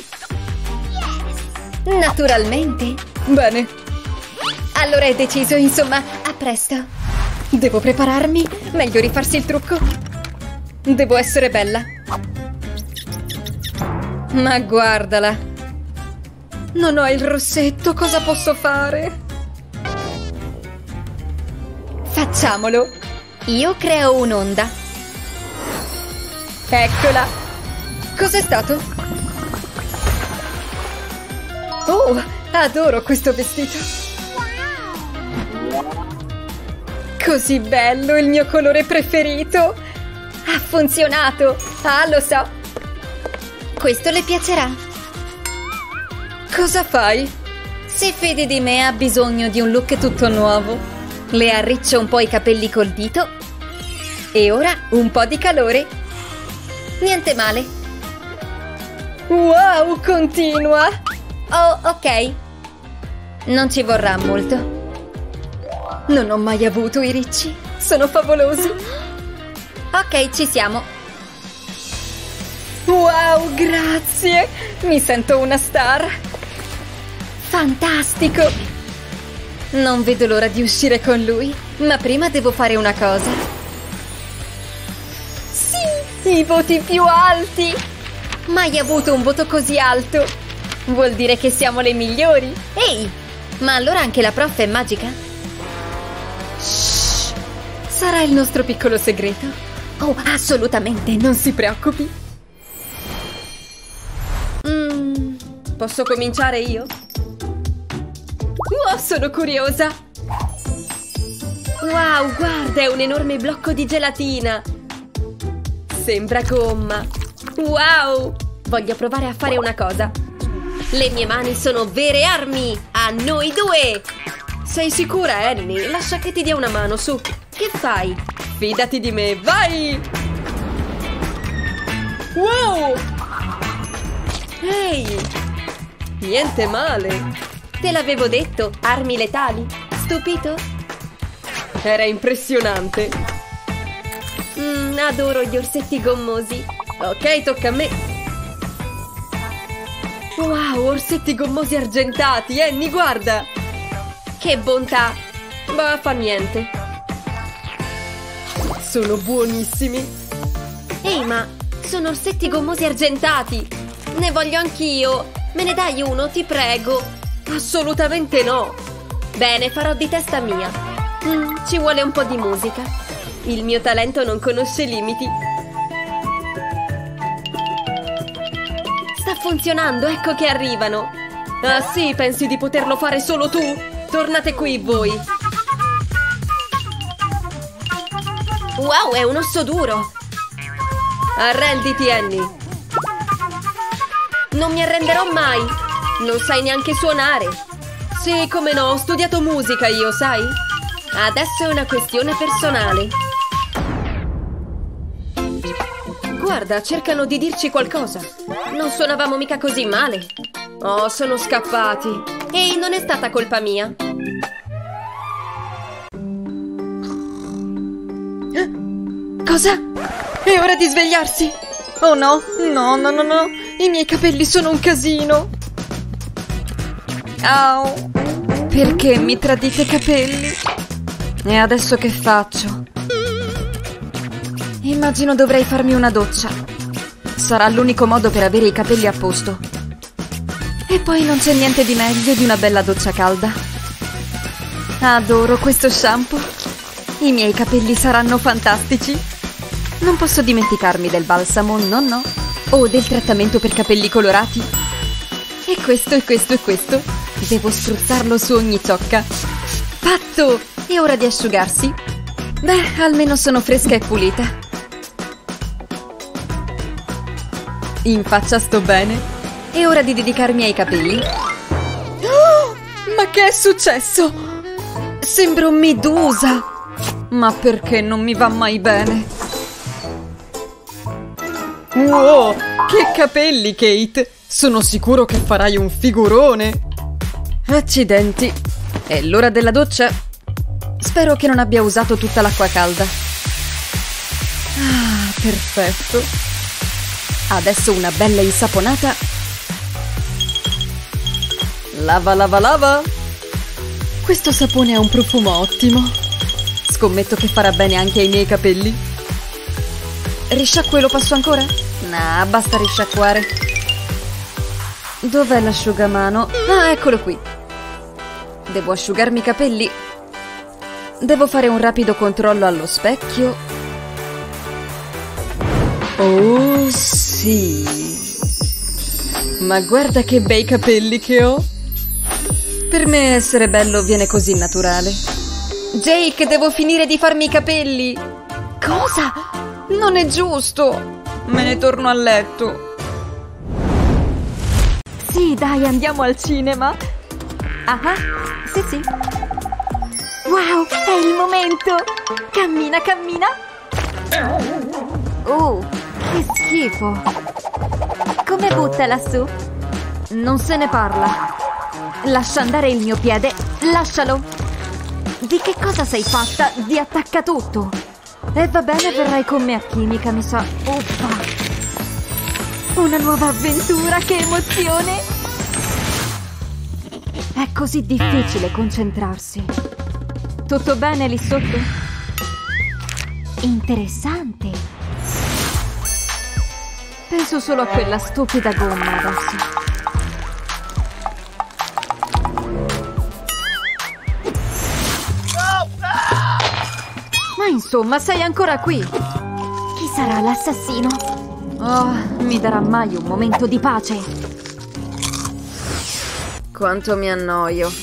Naturalmente. Bene. Allora è deciso, insomma, a presto. Devo prepararmi. Meglio rifarsi il trucco. Devo essere bella. Ma guardala. Non ho il rossetto, cosa posso fare? Facciamolo. Io creo un'onda. Eccola. Cos'è stato? Oh, adoro questo vestito. Così bello, il mio colore preferito. Ha funzionato. Ah, lo so. Questo le piacerà. Cosa fai? Se fede di me ha bisogno di un look tutto nuovo. Le arriccio un po' i capelli col dito. E ora un po' di calore. Niente male. Wow, continua. Oh, ok. Non ci vorrà molto. Non ho mai avuto i ricci. Sono favolosi. Ok, ci siamo. Wow, grazie. Mi sento una star. Fantastico. Non vedo l'ora di uscire con lui. Ma prima devo fare una cosa. Sì, i voti più alti. Mai avuto un voto così alto. Vuol dire che siamo le migliori. Ehi, ma allora anche la prof è magica? Shh. Sarà il nostro piccolo segreto. Oh, assolutamente. Non si preoccupi. Posso cominciare io? Sono curiosa. Wow, guarda, è un enorme blocco di gelatina. Sembra gomma. Wow, voglio provare a fare una cosa. Le mie mani sono vere armi. A noi due. Sei sicura, Annie? Lascia che ti dia una mano, su. Che fai? Fidati di me, vai! Wow! Ehi! Niente male. Te l'avevo detto, armi letali. Stupito? Era impressionante. Adoro gli orsetti gommosi. Ok, tocca a me. Wow, orsetti gommosi argentati, Annie, guarda! Che bontà! Ma fa niente. Sono buonissimi. Ehi, ma sono orsetti gommosi argentati. Ne voglio anch'io. Me ne dai uno, ti prego? Assolutamente no. Bene, farò di testa mia. Ci vuole un po' di musica. Il mio talento non conosce limiti. Sta funzionando, ecco che arrivano. Ah sì, pensi di poterlo fare solo tu? Tornate qui voi. Wow, è un osso duro. Arrenditi, Annie. Non mi arrenderò mai. Non sai neanche suonare. Sì, come no, ho studiato musica io, sai? Adesso è una questione personale. Guarda, cercano di dirci qualcosa. Non suonavamo mica così male. Oh, sono scappati. Ehi, non è stata colpa mia. Cosa? È ora di svegliarsi! Oh no, no, no, no, no! I miei capelli sono un casino! Au! Perché mi tradite i capelli? E adesso che faccio? Immagino dovrei farmi una doccia. Sarà l'unico modo per avere i capelli a posto. E poi non c'è niente di meglio di una bella doccia calda. Adoro questo shampoo. I miei capelli saranno fantastici. Non posso dimenticarmi del balsamo, no. O del trattamento per capelli colorati. E questo, e questo, e questo. Devo spruzzarlo su ogni ciocca. Fatto! È ora di asciugarsi. Beh, almeno sono fresca e pulita. In faccia sto bene. È ora di dedicarmi ai capelli. Oh, ma che è successo? Sembro Medusa. Ma perché non mi va mai bene? Wow, che capelli, Kate! Sono sicuro che farai un figurone. Accidenti. È l'ora della doccia? Spero che non abbia usato tutta l'acqua calda. Ah, perfetto. Adesso una bella insaponata. Lava, lava, lava. Questo sapone ha un profumo ottimo. Scommetto che farà bene anche ai miei capelli. Risciacquo e lo passo ancora? Nah, basta risciacquare. Dov'è l'asciugamano? Ah, eccolo qui. Devo asciugarmi i capelli. Devo fare un rapido controllo allo specchio. Oh, sì. Ma guarda che bei capelli che ho. Per me essere bello viene così naturale. Jake, devo finire di farmi i capelli. Cosa? Non è giusto. Me ne torno a letto. Sì, dai, andiamo al cinema. Ah, sì, sì. Wow, è il momento. Cammina, cammina. Oh, che schifo. Come butta lassù? Non se ne parla. Lascia andare il mio piede. Lascialo. Di che cosa sei fatta? Di attaccatutto. E va bene, verrai con me a chimica, mi sa. Uffa. Una nuova avventura, che emozione. È così difficile concentrarsi. Tutto bene lì sotto? Interessante. Penso solo a quella stupida gomma adesso. Ma insomma, sei ancora qui? Chi sarà l'assassino? Oh, mi darà mai un momento di pace? Quanto mi annoio.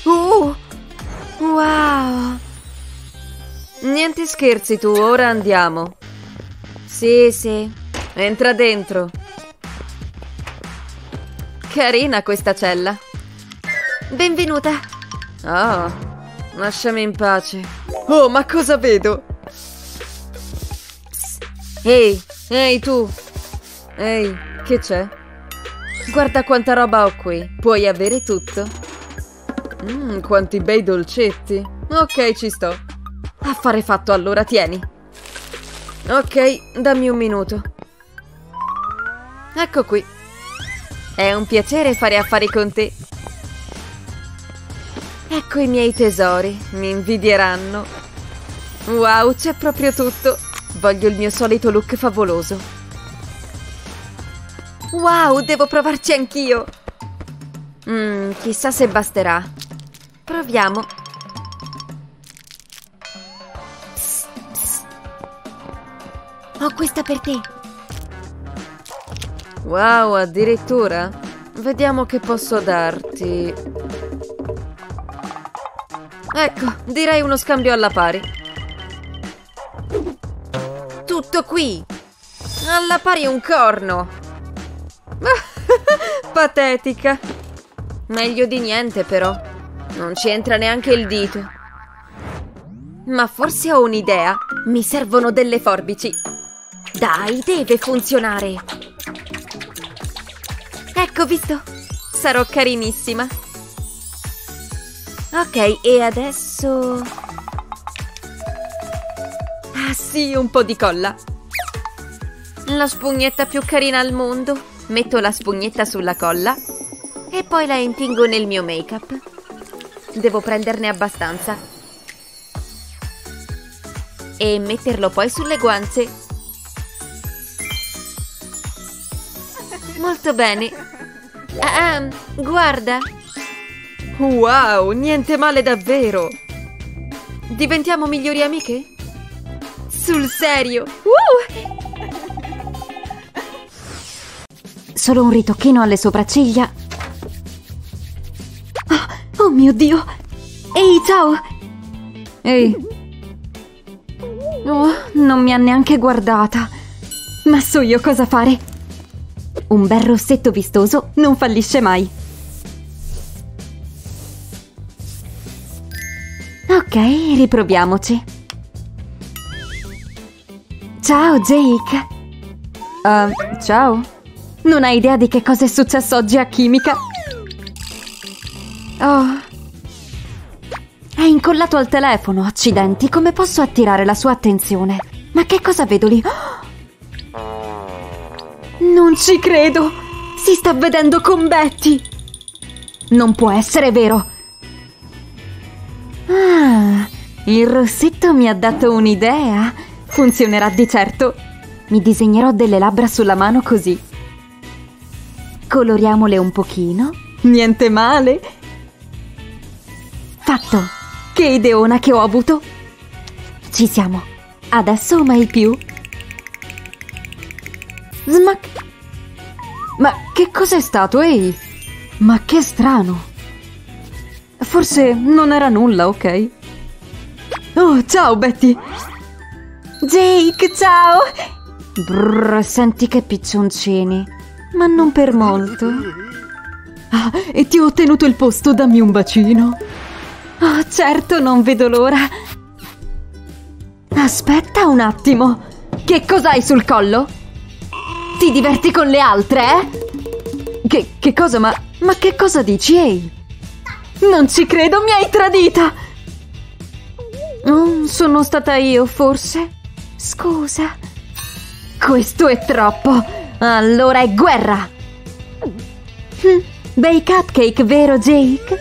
Wow! Niente scherzi tu, ora andiamo. Sì, sì. Entra dentro. Carina questa cella. Benvenuta. Oh, lasciami in pace. Oh, ma cosa vedo? Ehi tu. Ehi, che c'è? Guarda quanta roba ho qui. Puoi avere tutto. Quanti bei dolcetti. Ok, ci sto. Affare fatto allora, tieni. Ok, dammi un minuto. Ecco qui. È un piacere fare affari con te. Ecco i miei tesori, mi invidieranno. Wow, c'è proprio tutto. Voglio il mio solito look favoloso. Wow, devo provarci anch'io. Chissà se basterà. Proviamo. Psst, psst. Ho questa per te. Wow, addirittura? Vediamo che posso darti. Ecco, direi uno scambio alla pari. Tutto qui! Alla pari un corno! Patetica! Meglio di niente, però. Non ci entra neanche il dito. Ma forse ho un'idea. Mi servono delle forbici. Dai, deve funzionare. Ecco, visto? Sarò carinissima. Ok, e adesso... Ah sì, un po' di colla. La spugnetta più carina al mondo. Metto la spugnetta sulla colla e poi la intingo nel mio make-up. Devo prenderne abbastanza. E metterlo poi sulle guance. Molto bene. Guarda. Wow, niente male davvero. Diventiamo migliori amiche? Sul serio. Solo un ritocchino alle sopracciglia. Oh mio Dio! Ehi, ciao! Ehi! Oh, non mi ha neanche guardata. Ma so io cosa fare. Un bel rossetto vistoso non fallisce mai. Ok, riproviamoci. Ciao, Jake. Ciao. Non hai idea di che cosa è successo oggi a chimica? Oh. È incollato al telefono, accidenti. Come posso attirare la sua attenzione? Ma che cosa vedo lì? Non ci credo! Si sta vedendo con Betty! Non può essere vero! Ah, il rossetto mi ha dato un'idea. Funzionerà di certo. Mi disegnerò delle labbra sulla mano così. Coloriamole un pochino. Niente male. Fatto. Che ideona che ho avuto. Ci siamo. Adesso o mai più. Smack. Ma che cos'è stato, ehi? Ma che strano. Forse non era nulla, ok? Oh, ciao Betty. Jake, ciao. Brrr, senti che piccioncini. Ma non per molto. Ah, e ti ho ottenuto il posto, dammi un bacino. Oh, certo, non vedo l'ora. Aspetta un attimo. Che cos'hai sul collo? Ti diverti con le altre, eh? Che cosa? Ma che cosa dici, ehi? Non ci credo, mi hai tradita! Oh, sono stata io, forse? Scusa. Questo è troppo. Allora è guerra! Bei cupcake, vero Jake?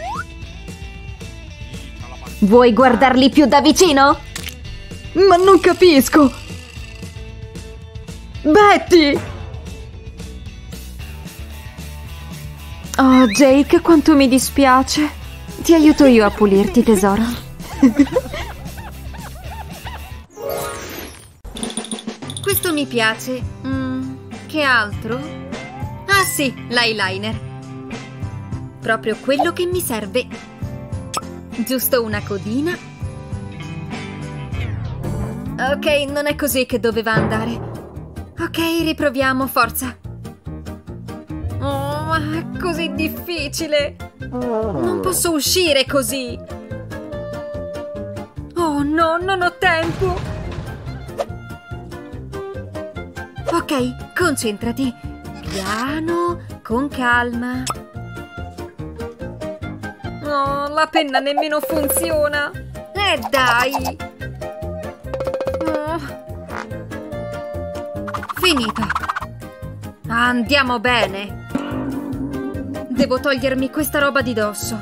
Vuoi guardarli più da vicino? Ma non capisco! Betty! Oh, Jake, quanto mi dispiace. Ti aiuto io a pulirti, tesoro. Questo mi piace. Che altro? Ah sì, l'eyeliner. Proprio quello che mi serve. Giusto una codina. Ok, non è così che doveva andare. Ok, riproviamo, forza. Oh, è così difficile. Non posso uscire così. Oh no, non ho tempo. Ok, concentrati. Piano, con calma. Oh, la penna nemmeno funziona. Dai. Oh. Finito. Andiamo bene. Devo togliermi questa roba di dosso.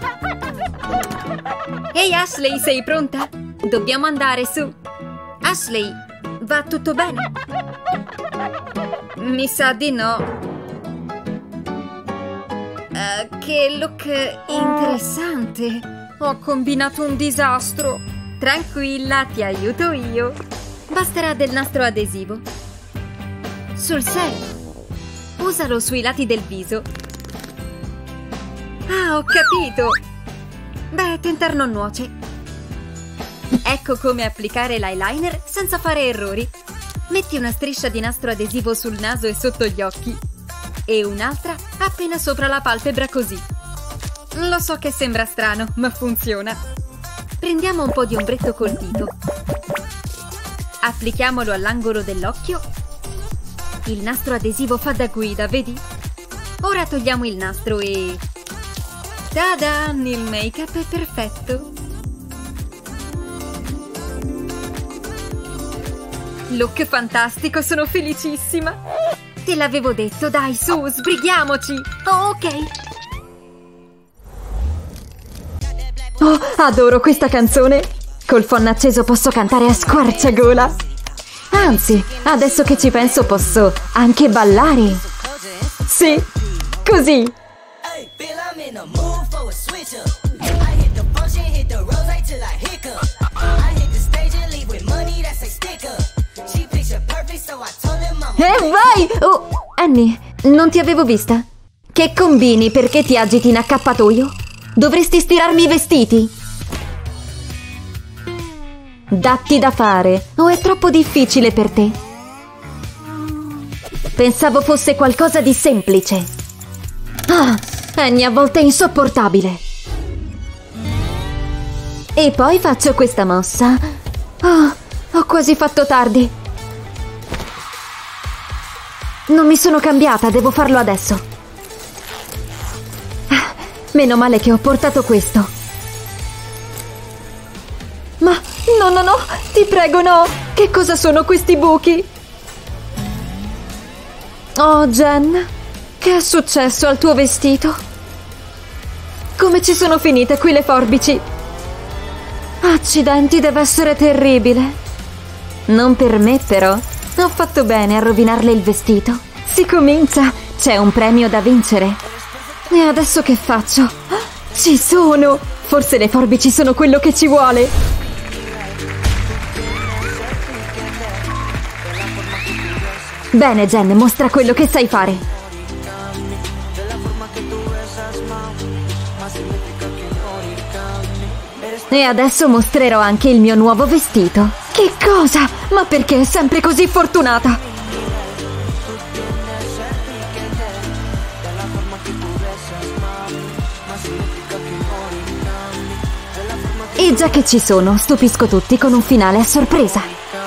Ehi Ashley, sei pronta? Dobbiamo andare su. Ashley, va tutto bene? Mi sa di no. Che look interessante. Ho combinato un disastro. Tranquilla, ti aiuto io. Basterà del nastro adesivo. Sul serio. Usalo sui lati del viso. Ah, ho capito. Beh, tentar non nuoce. Ecco come applicare l'eyeliner senza fare errori. Metti una striscia di nastro adesivo sul naso e sotto gli occhi. E un'altra appena sopra la palpebra così. Lo so che sembra strano, ma funziona. Prendiamo un po' di ombretto col dito. Applichiamolo all'angolo dell'occhio. Il nastro adesivo fa da guida, vedi? Ora togliamo il nastro e... tada! Il make-up è perfetto. Look fantastico, sono felicissima. Te l'avevo detto, dai, su, sbrighiamoci. Oh, ok. Oh, adoro questa canzone. Col phon acceso posso cantare a squarciagola. Anzi, adesso che ci penso posso anche ballare. Sì, così. Vai! Oh, Annie, non ti avevo vista. Che combini? Perché ti agiti in accappatoio? Dovresti stirarmi i vestiti. Datti da fare, o è troppo difficile per te? Pensavo fosse qualcosa di semplice. Ah, Annie a volte è insopportabile. E poi faccio questa mossa. Oh, ho quasi fatto tardi. Non mi sono cambiata, devo farlo adesso. Ah, meno male che ho portato questo. Ma no, ti prego no! Che cosa sono questi buchi? Oh, Jen, che è successo al tuo vestito? Come ci sono finite qui le forbici? Accidenti, deve essere terribile. Non per me, però. Ho fatto bene a rovinarle il vestito. Si comincia! C'è un premio da vincere. E adesso che faccio? Ci sono! Forse le forbici sono quello che ci vuole. Bene, Jen, mostra quello che sai fare. E adesso mostrerò anche il mio nuovo vestito. Che cosa? Ma perché è sempre così fortunata? E già che ci sono, stupisco tutti con un finale a sorpresa.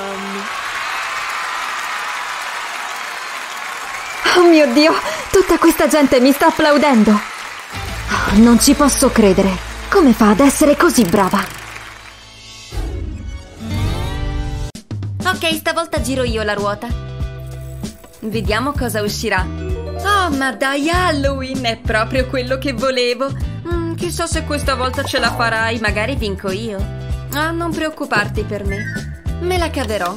Oh mio Dio, tutta questa gente mi sta applaudendo. Oh, non ci posso credere. Come fa ad essere così brava? Ok, stavolta giro io la ruota. Vediamo cosa uscirà. Oh, ma dai, Halloween è proprio quello che volevo. Chissà se questa volta ce la farai, magari vinco io. Ah, non preoccuparti per me. Me la caverò.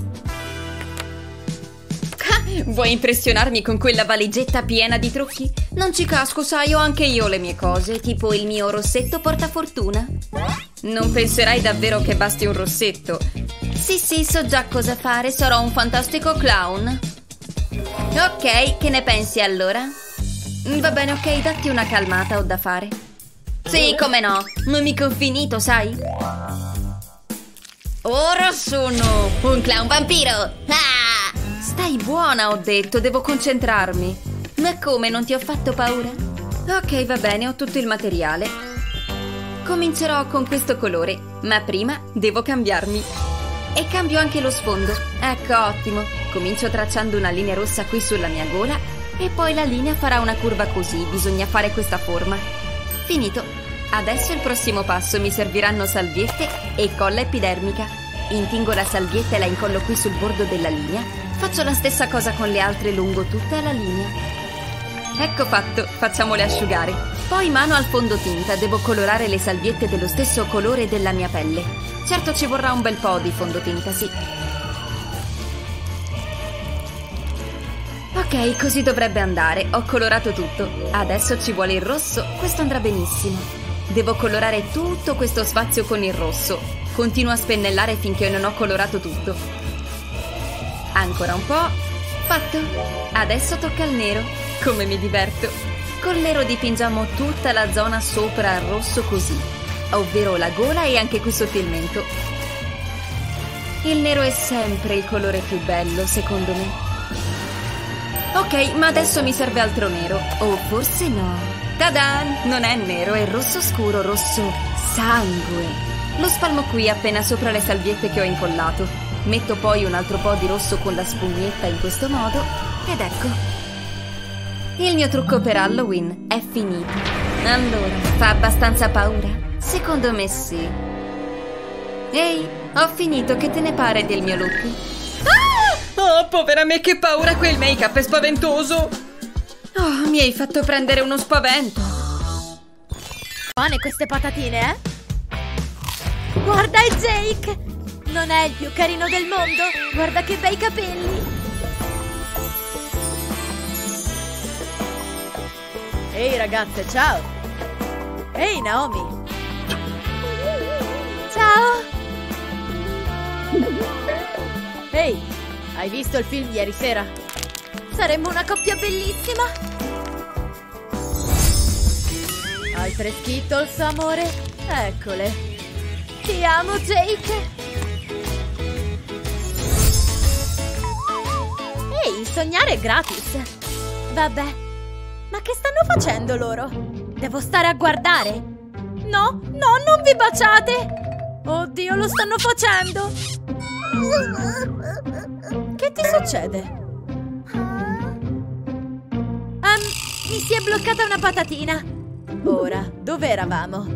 Vuoi impressionarmi con quella valigetta piena di trucchi? Non ci casco, sai, ho anche io le mie cose, tipo il mio rossetto portafortuna. Non penserai davvero che basti un rossetto? Sì, so già cosa fare, sarò un fantastico clown. Ok, che ne pensi allora? Va bene, ok, datti una calmata, ho da fare. Sì, come no, non mica ho finito, sai? Ora sono un clown vampiro! Ah! Stai buona, ho detto, devo concentrarmi. Ma come, non ti ho fatto paura? Ok, va bene, ho tutto il materiale. Comincerò con questo colore, ma prima devo cambiarmi. E cambio anche lo sfondo. Ecco, ottimo. Comincio tracciando una linea rossa qui sulla mia gola e poi la linea farà una curva così, bisogna fare questa forma. Finito. Adesso il prossimo passo, mi serviranno salviette e colla epidermica. Intingo la salvietta e la incollo qui sul bordo della linea. Faccio la stessa cosa con le altre lungo tutta la linea. Ecco fatto, facciamole asciugare. Poi mano al fondotinta, devo colorare le salviette dello stesso colore della mia pelle. Certo ci vorrà un bel po' di fondotinta, sì. Ok, così dovrebbe andare. Ho colorato tutto. Adesso ci vuole il rosso. Questo andrà benissimo. Devo colorare tutto questo spazio con il rosso. Continuo a spennellare finché non ho colorato tutto. Ancora un po'. Fatto. Adesso tocca al nero. Come mi diverto. Col nero dipingiamo tutta la zona sopra il rosso così, ovvero la gola e anche qui sotto il mento. Il nero è sempre il colore più bello, secondo me. Ok, ma adesso mi serve altro nero. O forse no. Ta-da! Non è nero, è rosso scuro, rosso sangue. Lo spalmo qui appena sopra le salviette che ho incollato. Metto poi un altro po' di rosso con la spugnetta in questo modo. Ed ecco. Il mio trucco per Halloween è finito. Allora, fa abbastanza paura? Secondo me sì. Ehi, ho finito, che te ne pare del mio look? Oh, povera me, che paura, quel make-up è spaventoso! Oh, mi hai fatto prendere uno spavento! Buone queste patatine, eh? Guarda, è Jake! Non è il più carino del mondo? Guarda che bei capelli! Ehi ragazze, ciao! Ehi Naomi! Ciao! Ehi, hai visto il film ieri sera? Saremmo una coppia bellissima! Altre Skittles, amore? Eccole! Ti amo, Jake! Ehi, sognare è gratis! Vabbè, ma che stanno facendo loro? Devo stare a guardare? No, no, non vi baciate! Oddio, lo stanno facendo! Che ti succede? Mi si è bloccata una patatina. Ora, dove eravamo?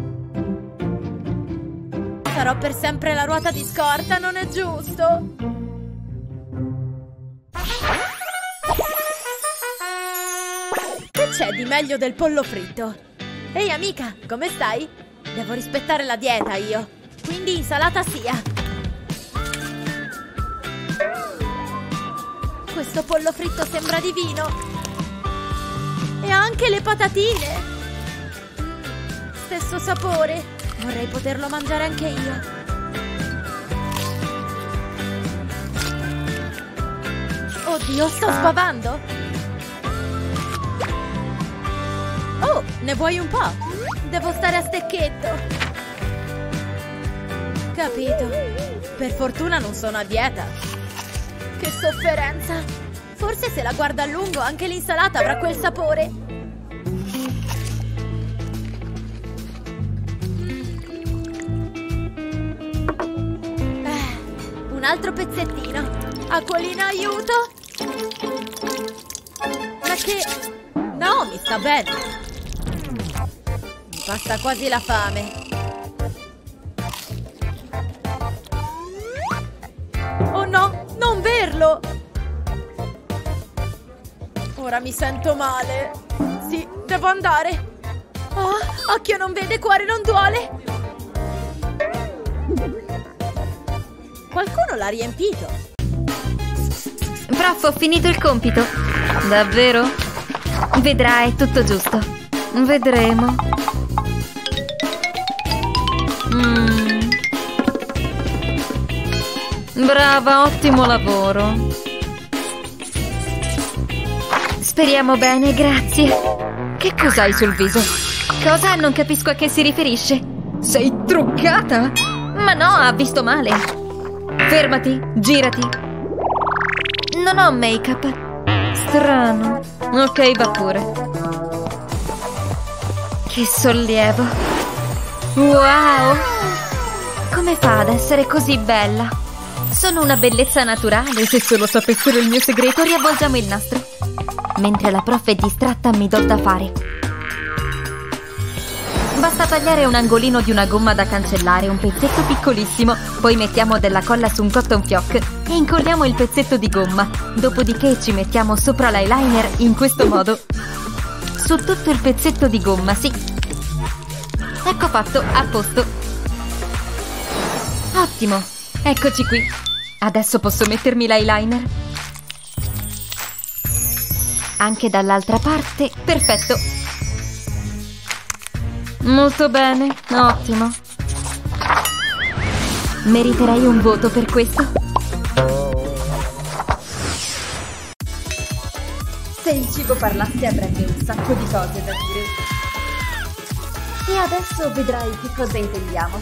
Sarò per sempre la ruota di scorta, non è giusto? Che c'è di meglio del pollo fritto? Ehi amica, come stai? Devo rispettare la dieta io, quindi insalata sia. Questo pollo fritto sembra divino. E anche le patatine. Stesso sapore. Vorrei poterlo mangiare anche io. Oddio, sto sbavando. Oh, ne vuoi un po'? Devo stare a stecchetto. Capito. Per fortuna non sono a dieta. Che sofferenza. Forse se la guardo a lungo anche l'insalata avrà quel sapore. Un altro pezzettino. Acquolina, aiuto. Ma che... No, mi sta bene. Mi passa quasi la fame. Oh no, non berlo. Ora mi sento male. Sì, devo andare. Oh, occhio non vede, cuore non duole. Qualcuno l'ha riempito. Prof, ho finito il compito. Davvero? Vedrai, è tutto giusto. Vedremo. Brava, ottimo lavoro. Speriamo bene, grazie. Che cos'hai sul viso? Cosa? Non capisco a che si riferisce. Sei truccata? Ma no, ha visto male. Fermati, girati. Non ho make-up. Strano. Ok, va pure. Che sollievo. Wow! Come fa ad essere così bella? Sono una bellezza naturale. Se solo sapessero il mio segreto, Riavvolgiamo il nastro. Mentre la prof è distratta mi do da fare. Basta tagliare un angolino di una gomma da cancellare, un pezzetto piccolissimo. Poi mettiamo della colla su un cotton fioc e incolliamo il pezzetto di gomma. Dopodiché ci mettiamo sopra l'eyeliner in questo modo. Su tutto il pezzetto di gomma, sì. Ecco fatto, a posto. Ottimo, eccoci qui. Adesso posso mettermi l'eyeliner. Anche dall'altra parte. Perfetto. Molto bene, ottimo. Meriterei un voto per questo. Se il cibo parlasse avrebbe un sacco di cose da dire. E adesso vedrai che cosa intendiamo.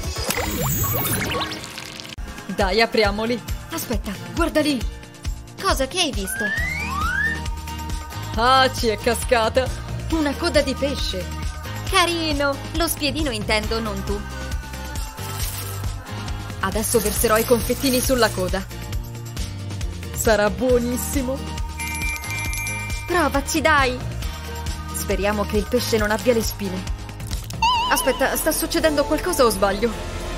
Dai, apriamoli. Aspetta, guarda lì. Cosa che hai visto? Ah, ci è cascata. Una coda di pesce. Carino! Lo spiedino intendo, non tu. Adesso verserò i confettini sulla coda. Sarà buonissimo. Provaci, dai! Speriamo che il pesce non abbia le spine. Aspetta, sta succedendo qualcosa o sbaglio?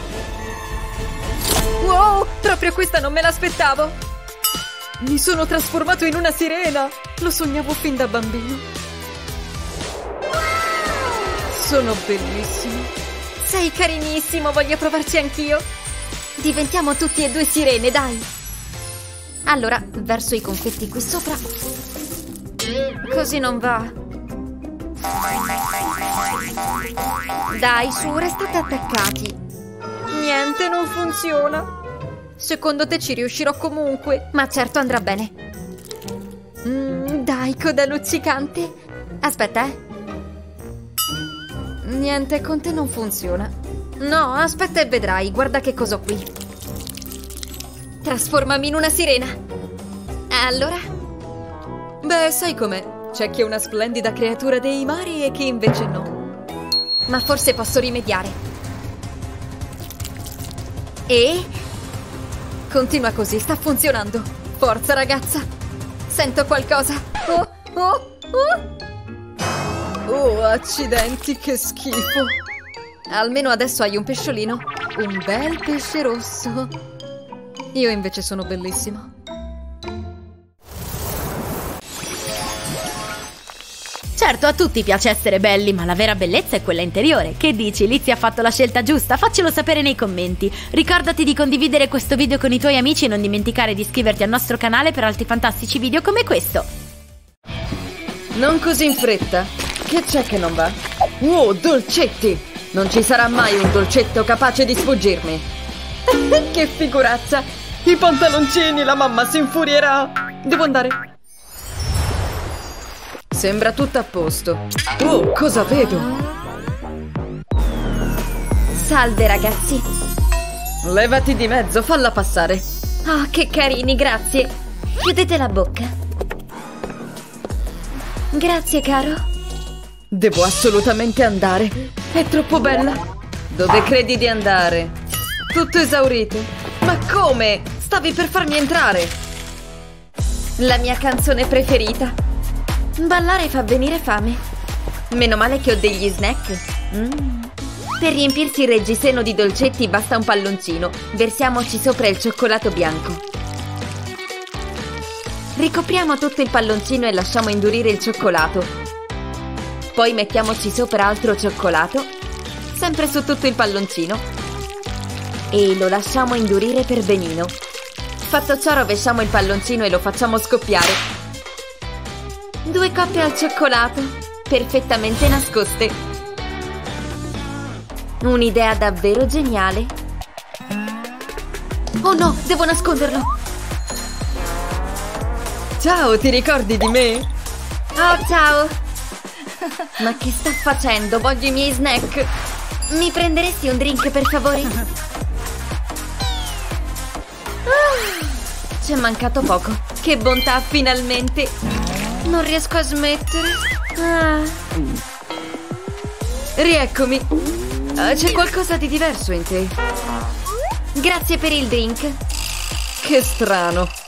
Wow, proprio questa non me l'aspettavo! Mi sono trasformato in una sirena! Lo sognavo fin da bambino. Sono bellissimo. Sei carinissimo, voglio provarci anch'io. Diventiamo tutti e due sirene, dai! Allora, verso i confetti qui sopra. Così non va. Dai, su, restate attaccati. Niente, non funziona. Secondo te ci riuscirò comunque? Ma certo andrà bene. Dai, coda luccicante. Aspetta, Niente, con te non funziona. No, aspetta e vedrai, guarda che cosa ho qui. Trasformami in una sirena. Allora? Beh, sai com'è? C'è chi è una splendida creatura dei mari e chi invece no. Ma forse posso rimediare. E? Continua così, sta funzionando. Forza, ragazza. Sento qualcosa. Oh, accidenti, che schifo. Almeno adesso hai un pesciolino. Un bel pesce rosso. Io invece sono bellissimo. Certo, a tutti piace essere belli, ma la vera bellezza è quella interiore. Che dici? Lizzie ha fatto la scelta giusta? Faccelo sapere nei commenti. Ricordati di condividere questo video con i tuoi amici e non dimenticare di iscriverti al nostro canale per altri fantastici video come questo. Non così in fretta. Che c'è che non va? Oh, dolcetti! Non ci sarà mai un dolcetto capace di sfuggirmi. Che figuraccia! I pantaloncini, la mamma si infurierà. Devo andare. Sembra tutto a posto. Oh, cosa vedo? Salve, ragazzi. Levati di mezzo, falla passare. Oh, che carini, grazie. Chiudete la bocca. Grazie, caro. Devo assolutamente andare. È troppo bella. Dove credi di andare? Tutto esaurito. Ma come? Stavi per farmi entrare. La mia canzone preferita. Ballare fa venire fame. Meno male che ho degli snack. Per riempirsi il reggiseno di dolcetti basta un palloncino. Versiamoci sopra il cioccolato bianco. Ricopriamo tutto il palloncino e lasciamo indurire il cioccolato. Poi mettiamoci sopra altro cioccolato, sempre su tutto il palloncino. E lo lasciamo indurire per benino. Fatto ciò, rovesciamo il palloncino e lo facciamo scoppiare. 2 coppe al cioccolato, perfettamente nascoste. Un'idea davvero geniale. Oh no, devo nasconderlo. Ciao, ti ricordi di me? Oh, ciao. Ma che sta facendo? Voglio i miei snack. Mi prenderesti un drink, per favore? Ci è mancato poco. Che bontà, finalmente. Non riesco a smettere. Rieccomi. C'è qualcosa di diverso in te. Grazie per il drink. Che strano.